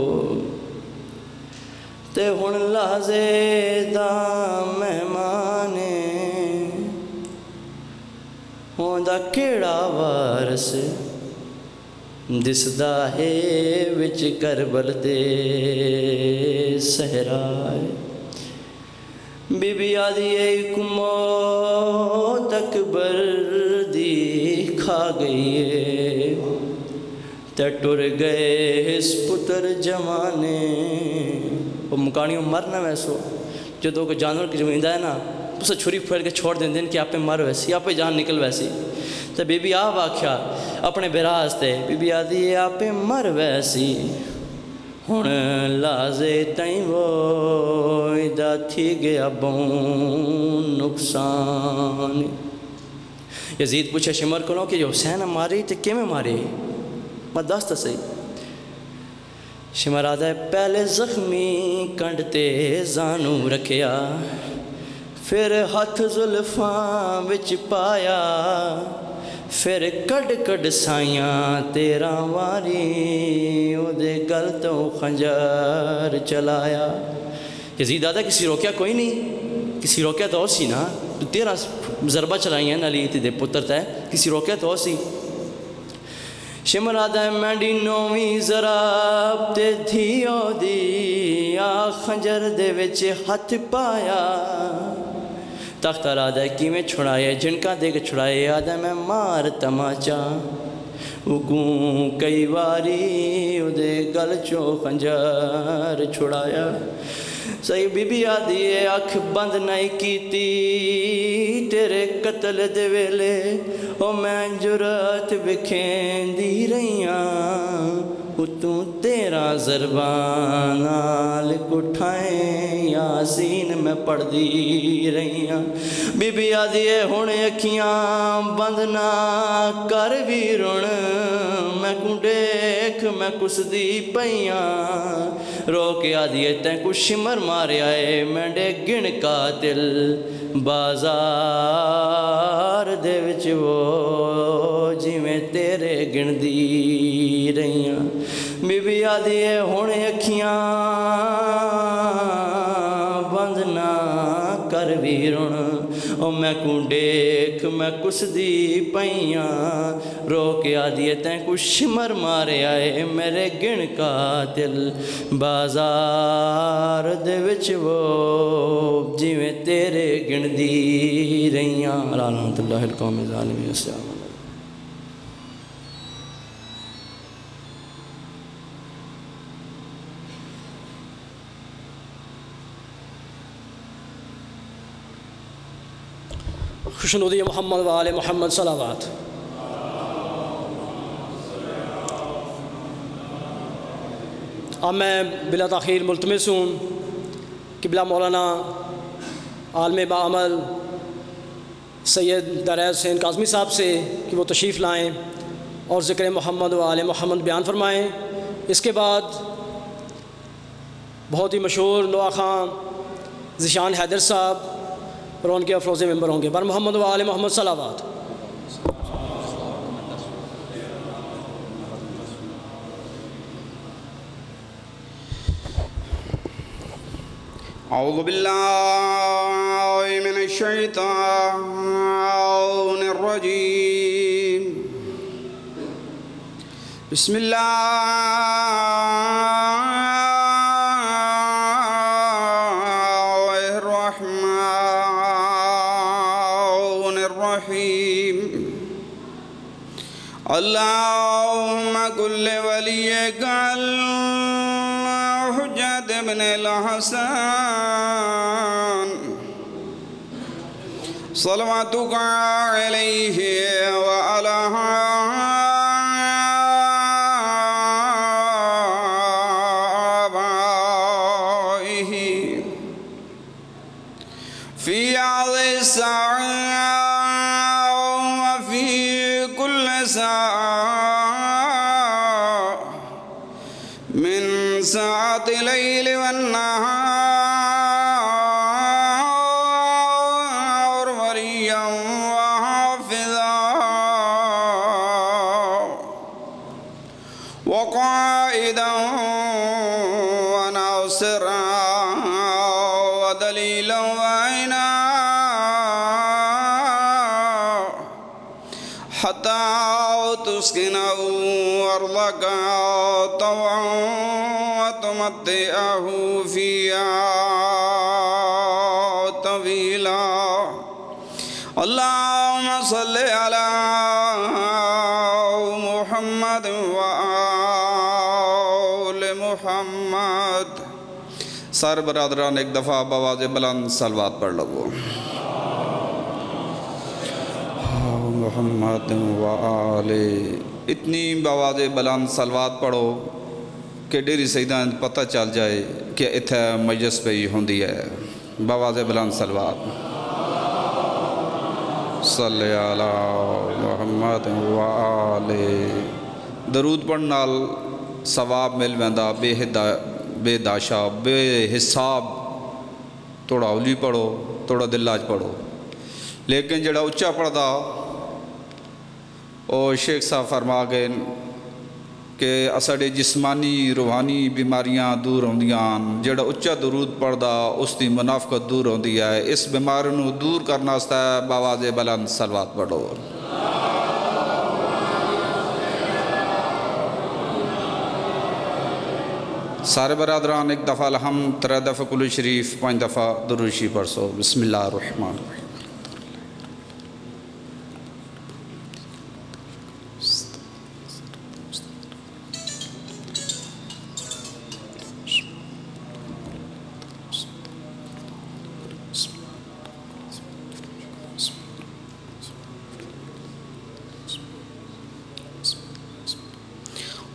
تے ہن لازے دا مہمانے ہوندا کیڑا وارس دسدا ہے وچ کربل دے صحرائے. بی بی آدھی ایک موت اکبر دی کھا گئی ہے تے ٹر گئے اس پتر جوانے. وہ مکانیوں مرنا ویسو جدو کوئی جانور کی زمین ہے نا اسے چھری پھیل کے چھوڑ دیں دن کہ آپ پہ مر ویسی آپ پہ جان نکل ویسی. تو بی بی آپ آکھیا اپنے براز تے بی بی آدھی آپ پہ مر ویسی ہن لازے تائیں وہ دا تھی گیا بون نقصان. یزید پوچھے شمر کو کہ جو حسین ماری تے کیوں میں ماری؟ میں دستا صحیح. شمر آدھا ہے پہلے زخمی کنڈتے زانو رکھیا پھر ہاتھ زلفاں وچ پایا پھر کڈ کڈ سائیاں تیرا واری او دے گل تو خنجر چلایا. یزید آدھا کسی روکیا کوئی نہیں، کسی روکیا تو سی نا، تو تیرا ضربہ چلائی ہیں نالی تے پتر تے کسی روکیا تو سی. شمر آدھا ہے مینڈی نویں ضرب تے دھیو دی آ خنجر دے وچ ہاتھ پایا. تختر آدھا ہے کی میں چھڑائے جھنکا دے کے چھڑائے. آدھا میں مار تماچا اگوں کئی واری اودے گل چوں خنجر چھڑایا صحیح بی بی آدھی اکھ بند نہیں کیتی تیرے قتل دے ویلے او میں جرات وکھین دی رہیاں اتوں تیرا زربان نال کٹھائیں یاسین میں پڑھ دی رہیاں بی بی آدھی ہن اکھیاں بند نہ کر بھی رن میں کو دیکھ میں کس دی پیاں رو کے آدھی تین کو شمر مارے آئے میں ڈے گن قاتل بازار دے وچ وہ جی میں تیرے گن دی رہیاں بی بی آدھی ہن اکھیاں بند نہ کر ویرن او میں کو دیکھ میں کس دی پیاں رو کے آدھی تین کو شمر مارے آئے میرے گن قاتل بازار دے وچ وہ جی میں تیرے گن دی رہیاں لعنت اللہ القوم الظالمین السلام علیکم خوشنودی محمد و آل محمد صلوات اب میں بلا تاخیر ملتمس ہوں قبلہ مولانا عالم بعمل سید دریا حسین کاظمی صاحب سے کہ وہ تشریف لائیں اور ذکر محمد و آل محمد بیان فرمائیں اس کے بعد بہت ہی مشہور نوا خان ذیشان حیدر صاحب اور ان کے افروز ممبر ہوں گے بر محمد و آل محمد صلوات اعوذ باللہ من الشیطان الرجیم بسم اللہ الرحمن الرحیم اللہم کل ولیک الحجت بن الحسن صلواتک علیہ وعلى آبائه في هذه الساعة وفي كل ساعة من ساعة الليل والنهار وليا وحافظا وقائدا وناصرا ودليلا وعينا حتى تسكنه أرضك طوعا وتمتعه فيها طويلا اللهم صل على محمد وآل محمد سارے برادران ایک دفعہ بآواز بلند صلوات پڑھ لگو محمد وآل اتنی بآواز بلند صلوات پڑھو کہ ڈیری سیدان پتہ چل جائے کہ اتھا مجلس پہ ہی ہوندی ہے بآواز بلند صلوات صلی علی محمد وآل درود پڑھنال ثواب مل ویندا بے بے داشا بے حساب توڑا اولی پڑھو توڑا دلاج پڑھو لیکن جڑا اچھا پڑھدا او شیخ صاحب فرما گئے کہ اساڑے جسمانی روحانی بیماریاں دور ہوندیاں جڑا اچھا درود پڑھدا اس دی منافقت دور ہوندی ہے اس بیماری نو دور کرنا واسطے بآواز بلند صلوات پڑھو سارے برادران ایک دفعہ الحمد ترہ دفعہ کلو شریف پانچ دفعہ درود شریف پڑھ سو بسم اللہ الرحمن الرحیم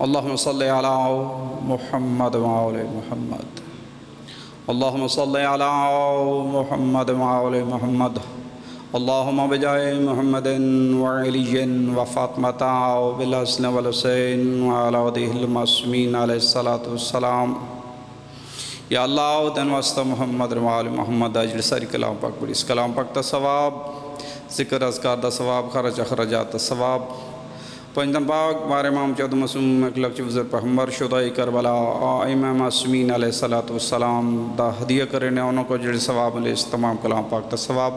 اللهم صل على محمد وعلى محمد اللهم صل على محمد وعلى محمد اللهم بجاه محمد وعلي وفاطمة وبالحسن والحسين وعلى آله المعصومين عليه الصلاة والسلام یا اللہ دن واسطہ محمد وعلى محمد اجل ساری کلام پاک بڑی اس کلام پاک تا ثواب ذکر اذکار دا ثواب خرچ اخراجات دا ثواب پنجم پاک بار امام چود مسلم اکلک چوزر پیغمبر شدائی کربلا امام معصومین علیہ الصلوۃ والسلام دا ہدیہ کرنے انہوں کو جڑی ثواب ملے اس تمام کلام پاک تا ثواب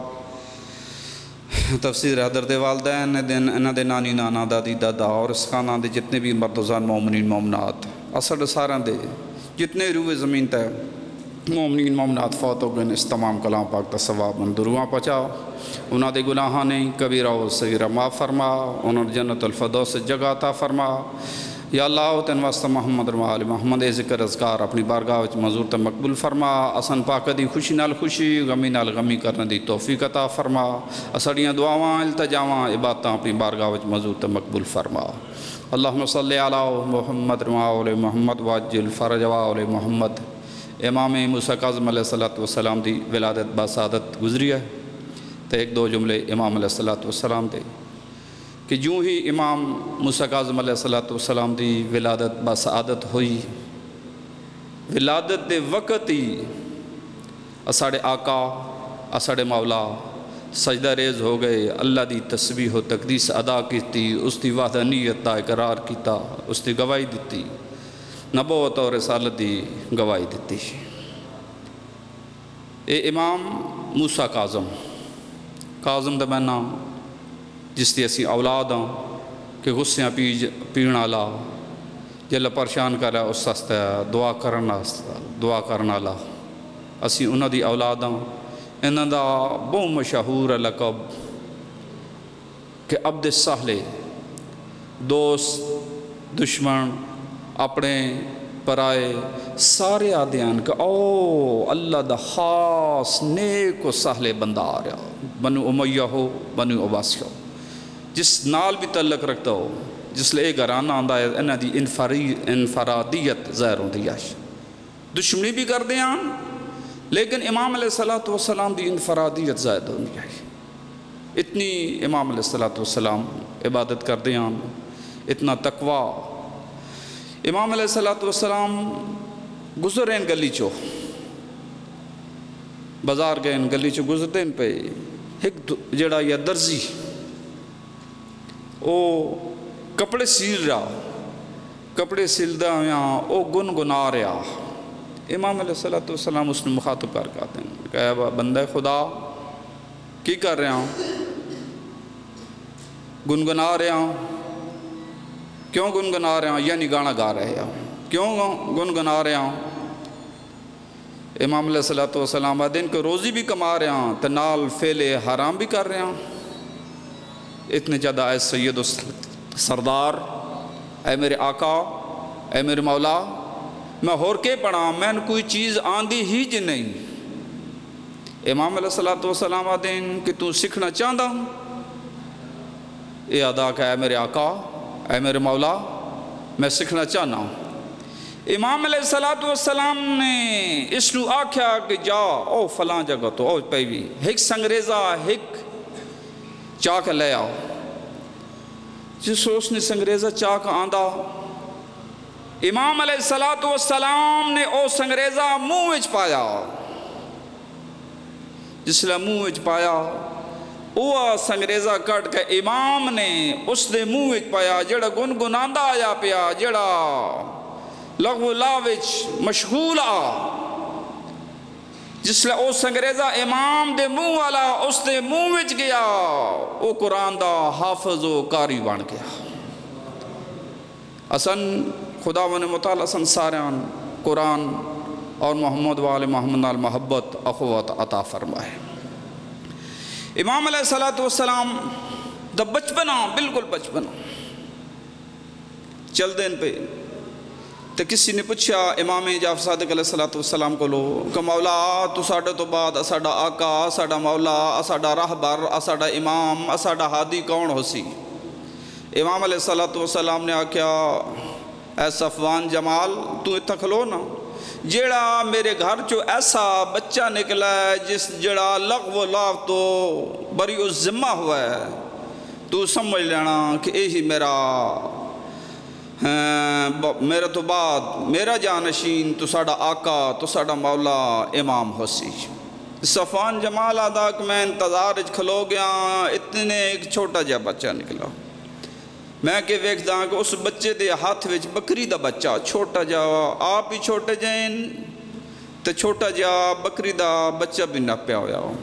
تفسیر حضرت والدین انہ دے نانی نانا دادی دادا اور اس خانہ دے جتنے بھی مردزان مومنین مومنات اثر ساران دے جتنے روح زمین تے مومنین مومنات فوت ہو گئے اس تمام کلام پاک تا ثواب من دروہاں پچا انہاں دے گناہاں نے کبیرہ و صغیرہ معاف فرما انہاں جنت الفردوس جگہ عطا فرما یا اللہ تن واسطہ محمد و آل محمد ذکر اذکار اپنی بارگاہ وچ منظور تے مقبول فرما اسن پاک دی خوشی نال خوشی غمی نال غمی کرنے دی توفیق عطا فرما اسڑیاں دعاواں التجاواں عبادتاں اپنی بارگاہ وچ منظور تے مقبول فرما اللہم صلی علی محمد و آل محمد واجل فرج و آل محمد امام موسیٰ کاظم علیہ السلام دی ولادت باسعادت گزری ہے تو ایک دو جملے امام علیہ السلام دے کہ جوں ہی امام موسیٰ کاظم علیہ السلام دی ولادت باسعادت ہوئی ولادت دے وقت ہی اساڑے آقا اساڑے مولا سجدہ ریز ہو گئے اللہ دی تسبیح و تقدیس ادا کیتی اس دی وحدانیت دا اقرار کیتا اس دی گواہی دیتی نبوت اور رسالت دی گواہی دیتی اے امام موسیٰ کاظم کاظم دا بہنا جس دی اسی اولاد ہاں کہ غصیاں پیڑ آلا جلہ پریشان کرا اس واسطے دعا کرنا دعا کرنا لا اسی انہاں دی اولاد ہاں انہاں دا بہت مشہور لقب کہ عبد السہلے دوست دشمن اپنے پرائے سارے آدیان کہ او اللہ دا خاص نیک و سہلے بندہ آ رہا بنو امیہ ہو بنو عباس ہو جس نال بھی تعلق رکھتا ہو جس لئے گھرانہ آندہ ہے انہاں دی انفرادیت ظاہر ہوں دی آش دشمنی بھی کر دیں آن لیکن امام علیہ السلام دی انفرادیت ظاہر ہوں دی آش اتنی امام علیہ السلام عبادت کر دیں آن اتنا تقوی امام علیہ السلام گزر ہیں گلی چو بازار گئے ان گلی چو گزرتے ہیں پہ ایک جڑا یا درزی او کپڑے سیل رہا کپڑے سیل دا یہاں او گن گنا رہا امام علیہ السلام اس نے مخاطب کر کہتے ہیں کہ اے بندہ خدا کی کر رہا ہوں گنگنا رہا ہوں کیوں گنگنا رہا ہوں یعنی گانا گا رہے ہوں کیوں گنگنا رہا ہوں امام علیہ السلام دن کو روزی بھی کما رہا ہوں تنال فعل حرام بھی کر رہا ہوں اتنے زیادہ اے سید و سردار اے میرے آقا اے میرے مولا میں ہور کے پڑھا میں نے کوئی چیز آندھی ہی جی نہیں امام علیہ السلام دن کہ تو سکھنا چاہتا ہوں اے ادا کہ اے میرے آقا اے میرے مولا میں سکھنا چاہنا ہوں امام علیہ السلام نے اس نو آکھیا کہ جا او فلاں جگہ تو او پیوی ہک سنگریزہ ہک چاک لے آؤ جس اس نے سنگریزہ چاک آندھا امام علیہ السلام نے او سنگریزہ منہ وچ پایا جس لئے منہ وچ پایا اوہ سنگریزہ کٹ کے امام نے اس دے منہ وچ پایا جڑا گن گناندہ آیا پیا جڑا لغو لا وچ مشغول آ جس لئے او سنگریزہ امام دے منہ والا اس دے منہ وچ گیا او قرآن دا حافظ و کاری بن گیا اسن خدا و مطالعہ اسن ساریان قرآن اور محمد وآل محمد نال محبت اخوت عطا فرمائے امام علیہ السلام دا بچپنا بالکل بچپنا چل دین پہ تو کسی نے پوچھا امام جعفر صادق علیہ السلام کو لو کہ مولا تو ساڑھے تو بعد اساڑا آقا اساڑا مولا اساڑا رہبر اساڑا امام اساڑا ہادی کون ہو سی امام علیہ السلام نے آکھیا اے صفوان جمال تو اتنا کھلو نا، جیڑا میرے گھر چو ایسا بچہ نکلا ہے جس جڑا لغو و لاغ تو بری اس ذمہ ہوا ہے، تو سمجھ لینا کہ یہی میرا میرے تو بعد میرا جانشین تو ساڑا آقا تو ساڑا مولا امام ہوسی۔ صفوان جمال آدھا کہ میں انتظار اچ کھلو گیا، اتنے ایک چھوٹا جا بچہ نکلا، میں کہ ویکھ دا کہ اس بچے دے ہاتھ وچ بکری دا بچہ چھوٹا جا، آپ ہی چھوٹے جائیں تے چھوٹا جا بکری دا بچہ بھی نہ پیا ہویا ہو۔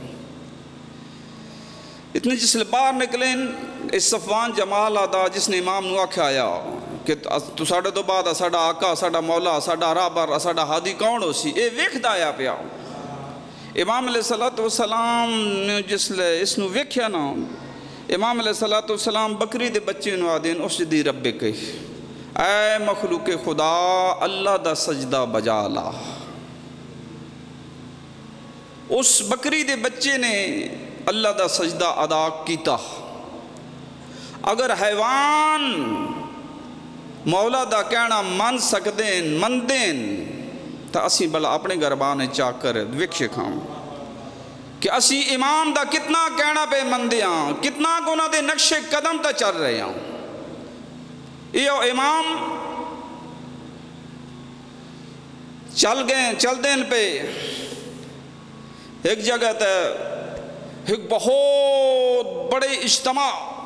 اتنے جس لئے باہر نکلیں اس صفوان جمال آدھا جس نے امام نو آکھا آیا کہ تو ساڑھے تو بعد ساڑھا آقا، ساڑھا مولا، ساڑھا رابر، ساڑھا ہادی کون ہو سی، اے ویکھ دا آیا پیا۔ امام علیہ السلام نے جس لئے اس نو ویکھیا نا، امام علیہ السلام بکری دے بچے نو آدین اس دی رب کہی، اے مخلوق خدا اللہ دا سجدہ بجا لا۔ اس بکری دے بچے نے اللہ دا سجدہ ادا کیتا۔ اگر حیوان مولا دا کہنا من سکدین مندین تا اسی بلا اپنے گربانے چاہ کر وکش کھاؤں کہ اسی امام دا کتنا کہنا پہ مندیاں، کتنا گناہ دے نقش قدم تا چل رہے ہیں۔ یہ امام چل گئے چل دین پہ ایک جگہ تے ایک بہت بڑے اجتماع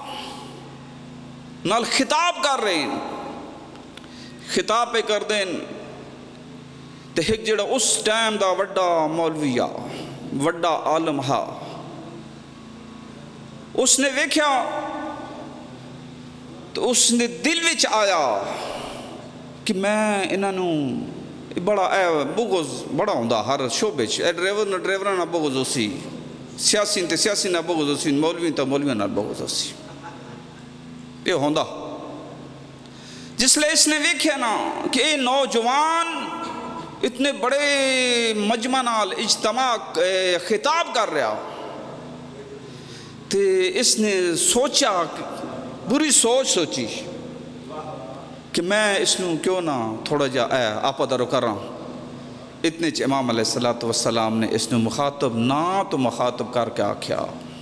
نال خطاب کر رہے ہیں، خطاب پہ کر دیں تے ایک جڑا اس ٹائم دا وڈا مولویہ وڈا عالم ہا، اس نے ویکھیا تو اس نے دل وچ آیا کہ میں انہوں بڑا اے بغض بڑا ہوندا ہر شعبے چ، اے ڈرائیور نہ ڈرائیوراں نال بغض ہوسی، سیاسی تے سیاسی نال بغض ہوسی، مولوی تے مولوی نال بغض ہوسی، یہ ہوندا۔ جس لئے اس نے ویکھیا نا کہ اے نوجوان اتنے بڑے مجمع نال اجتماع خطاب کر رہا، تے اس نے سوچا بری سوچ سوچی کہ میں اس نو کیوں نہ تھوڑا جا اے آپا درو کر رہا ہوں۔ اتنے چ امام علیہ السلام نے اس نو مخاطب نہ تو مخاطب کر کے آکھیا،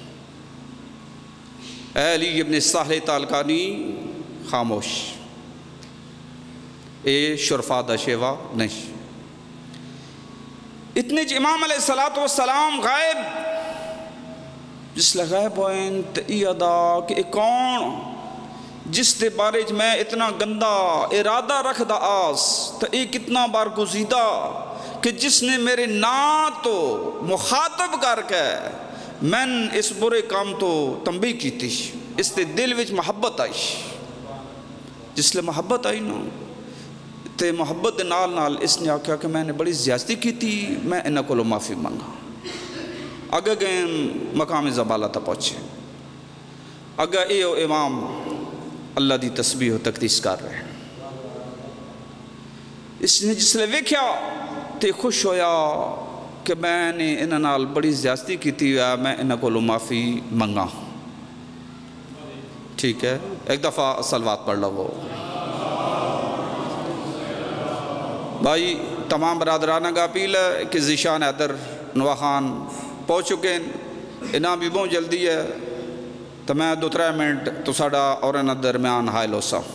اے علی ابن صالح تالقانی خاموش، اے شرفا دا شیوا نہیں۔ اتنے چ امام علیہ السلام غائب، جس لئے غائب ہوئیں تو یہ ادا کہ ایک کون جس دے بارے میں اتنا گندہ ارادہ رکھ دا آس تو ایک کتنا بار گزیدہ کہ جس نے میرے نا تو مخاطب کر کے میں اس برے کام تو تنبیہ کی تھی، اس دے دل وچ محبت آئی، جس لئے محبت آئی نا تے محبت نال نال اس نے آکھا کہ میں نے بڑی زیادتی کی تھی، میں انہاں کو معافی مانگا۔ اگر گئے مقام زبالہ تا پہنچے، اگر اے او امام اللہ دی تسبیح و تقدیس کر رہے ہیں، اس نے جس لئے ویکھیا تے خوش ہویا کہ میں نے انہاں نال بڑی زیادتی کی تھی، میں انہاں کو معافی مانگا۔ ٹھیک ہے، ایک دفعہ صلوات پڑھ لو۔ بھائی تمام برادرانہ کا اپیل ہے کہ ذیشان حیدر نواں خان پہنچ چکے ہیں، انہاں بھی بہت جلدی ہے تو میں دو ترے منٹ تو ساڑا اور انہاں درمیان حائل ہو سا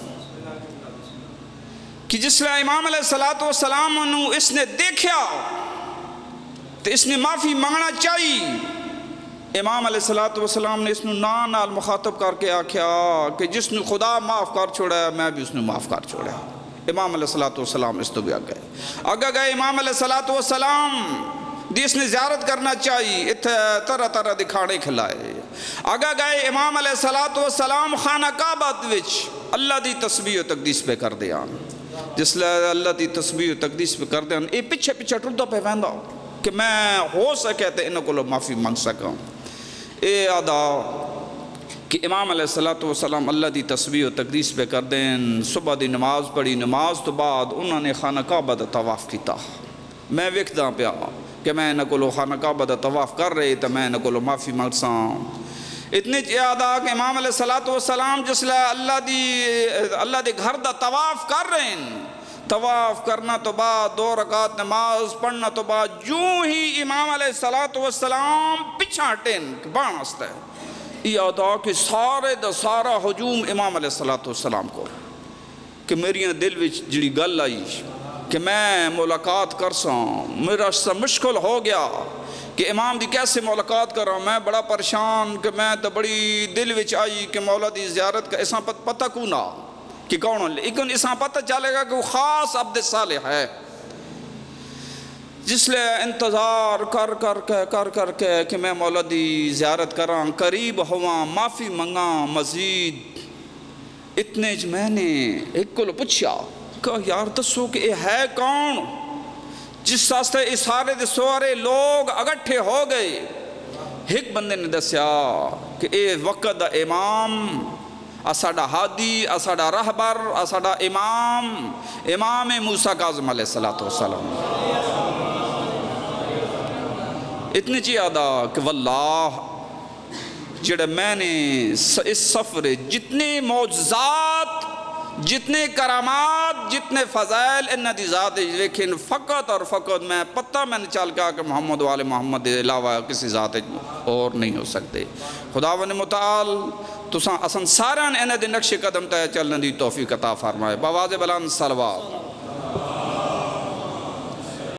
کہ جس لئے امام علیہ السلام انہوں اس نے دیکھیا تو اس نے معافی مانگنا چاہیے۔ امام علیہ السلام نے اس نے نان نال مخاطب کر کے آکھیا کہ جس نے خدا معاف کر چھوڑا ہے میں بھی اس نے معاف کر چھوڑا ہے۔ امام علیہ السلام اس تو بھی آگئے، اگر گئے امام علیہ السلام دی اس نے زیارت کرنا چاہیے، طرح طرح دکھانے کھلائے۔ اگر گئے امام علیہ السلام خانہ کعبہ وچ اللہ دی تسبیح و تقدیس پہ کر دیا، جس لئے اللہ دی تسبیح و تقدیس پہ کر دیا، اے پچھے پچھے ٹردہ پہ ویندہ کہ میں ہو سکے تے انہوں کو معافی مانگ سکا۔ اے آدھا کہ امام علیہ السلام اللہ دی تسبیح و تقدیس پہ کر دیں، صبح دی نماز پڑھی، نماز تو بعد انہوں نے خانہ کعبہ دا طواف کیتا۔ میں ویکھ دا پیا کہ میں انہوں کو خانہ کعبہ دا طواف کر رہے تو میں انہوں کو معافی مانگ ساں۔ اتنے چیادہ کہ امام علیہ الصلوۃ والسلام جسلے اللہ دی اللہ دے گھر دا طواف کر رہے ہیں، طواف کرنا تو بعد دو رکعت نماز پڑھنا تو بعد جوں ہی امام علیہ الصلوۃ والسلام پچھا ہٹیں کہ بان ہستا ہے یہ ادا کہ سارے دا سارا ہجوم امام علیہ الصلوۃ والسلام کو کہ میری دل وچ جڑی گل آئی کہ میں ملاقات کر ساں، میرا سا مشکل ہو گیا کہ امام دی کیسے ملاقات کر رہا ہوں، میں بڑا پریشان کہ میں تو بڑی دل وچ آئی کہ مولا دی زیارت کا اساں پتہ کو نہ کہ کون ہے، لیکن اساں پتہ چلے گا کہ وہ خاص عبد صالح ہے جس لئے انتظار کر کر کے کر کر کے کہ میں مولا دی زیارت کراں، قریب ہواں، معافی منگاں مزید۔ اتنے جو میں نے ایک کو پوچھا کہ یار دسو کہ یہ ہے کون جس واسطے اس سارے دے سوارے لوگ اگٹھے ہو گئے؟ ایک بندے نے دسیا کہ اے وقت دا امام، اساڑا ہادی، اساڑا رہبر، اساڑا امام، امام موسیٰ کاظم علیہ السلام۔ اتنی چیادہ کہ واللہ جڑے میں نے اس سفر جتنے معجزات، جتنے کرامات، جتنے فضائل انہاں دی ذات، لیکن فقط اور فقط میں پتہ میں نے چل کہا کہ محمد والے محمد دے علاوہ کسی ذات اور نہیں ہو سکتے۔ خداوند متعال تساں اساں سارے انہاں دے نقش قدم تے چلنے دی توفیق عطا فرمائے۔ بآواز بلند صلوات۔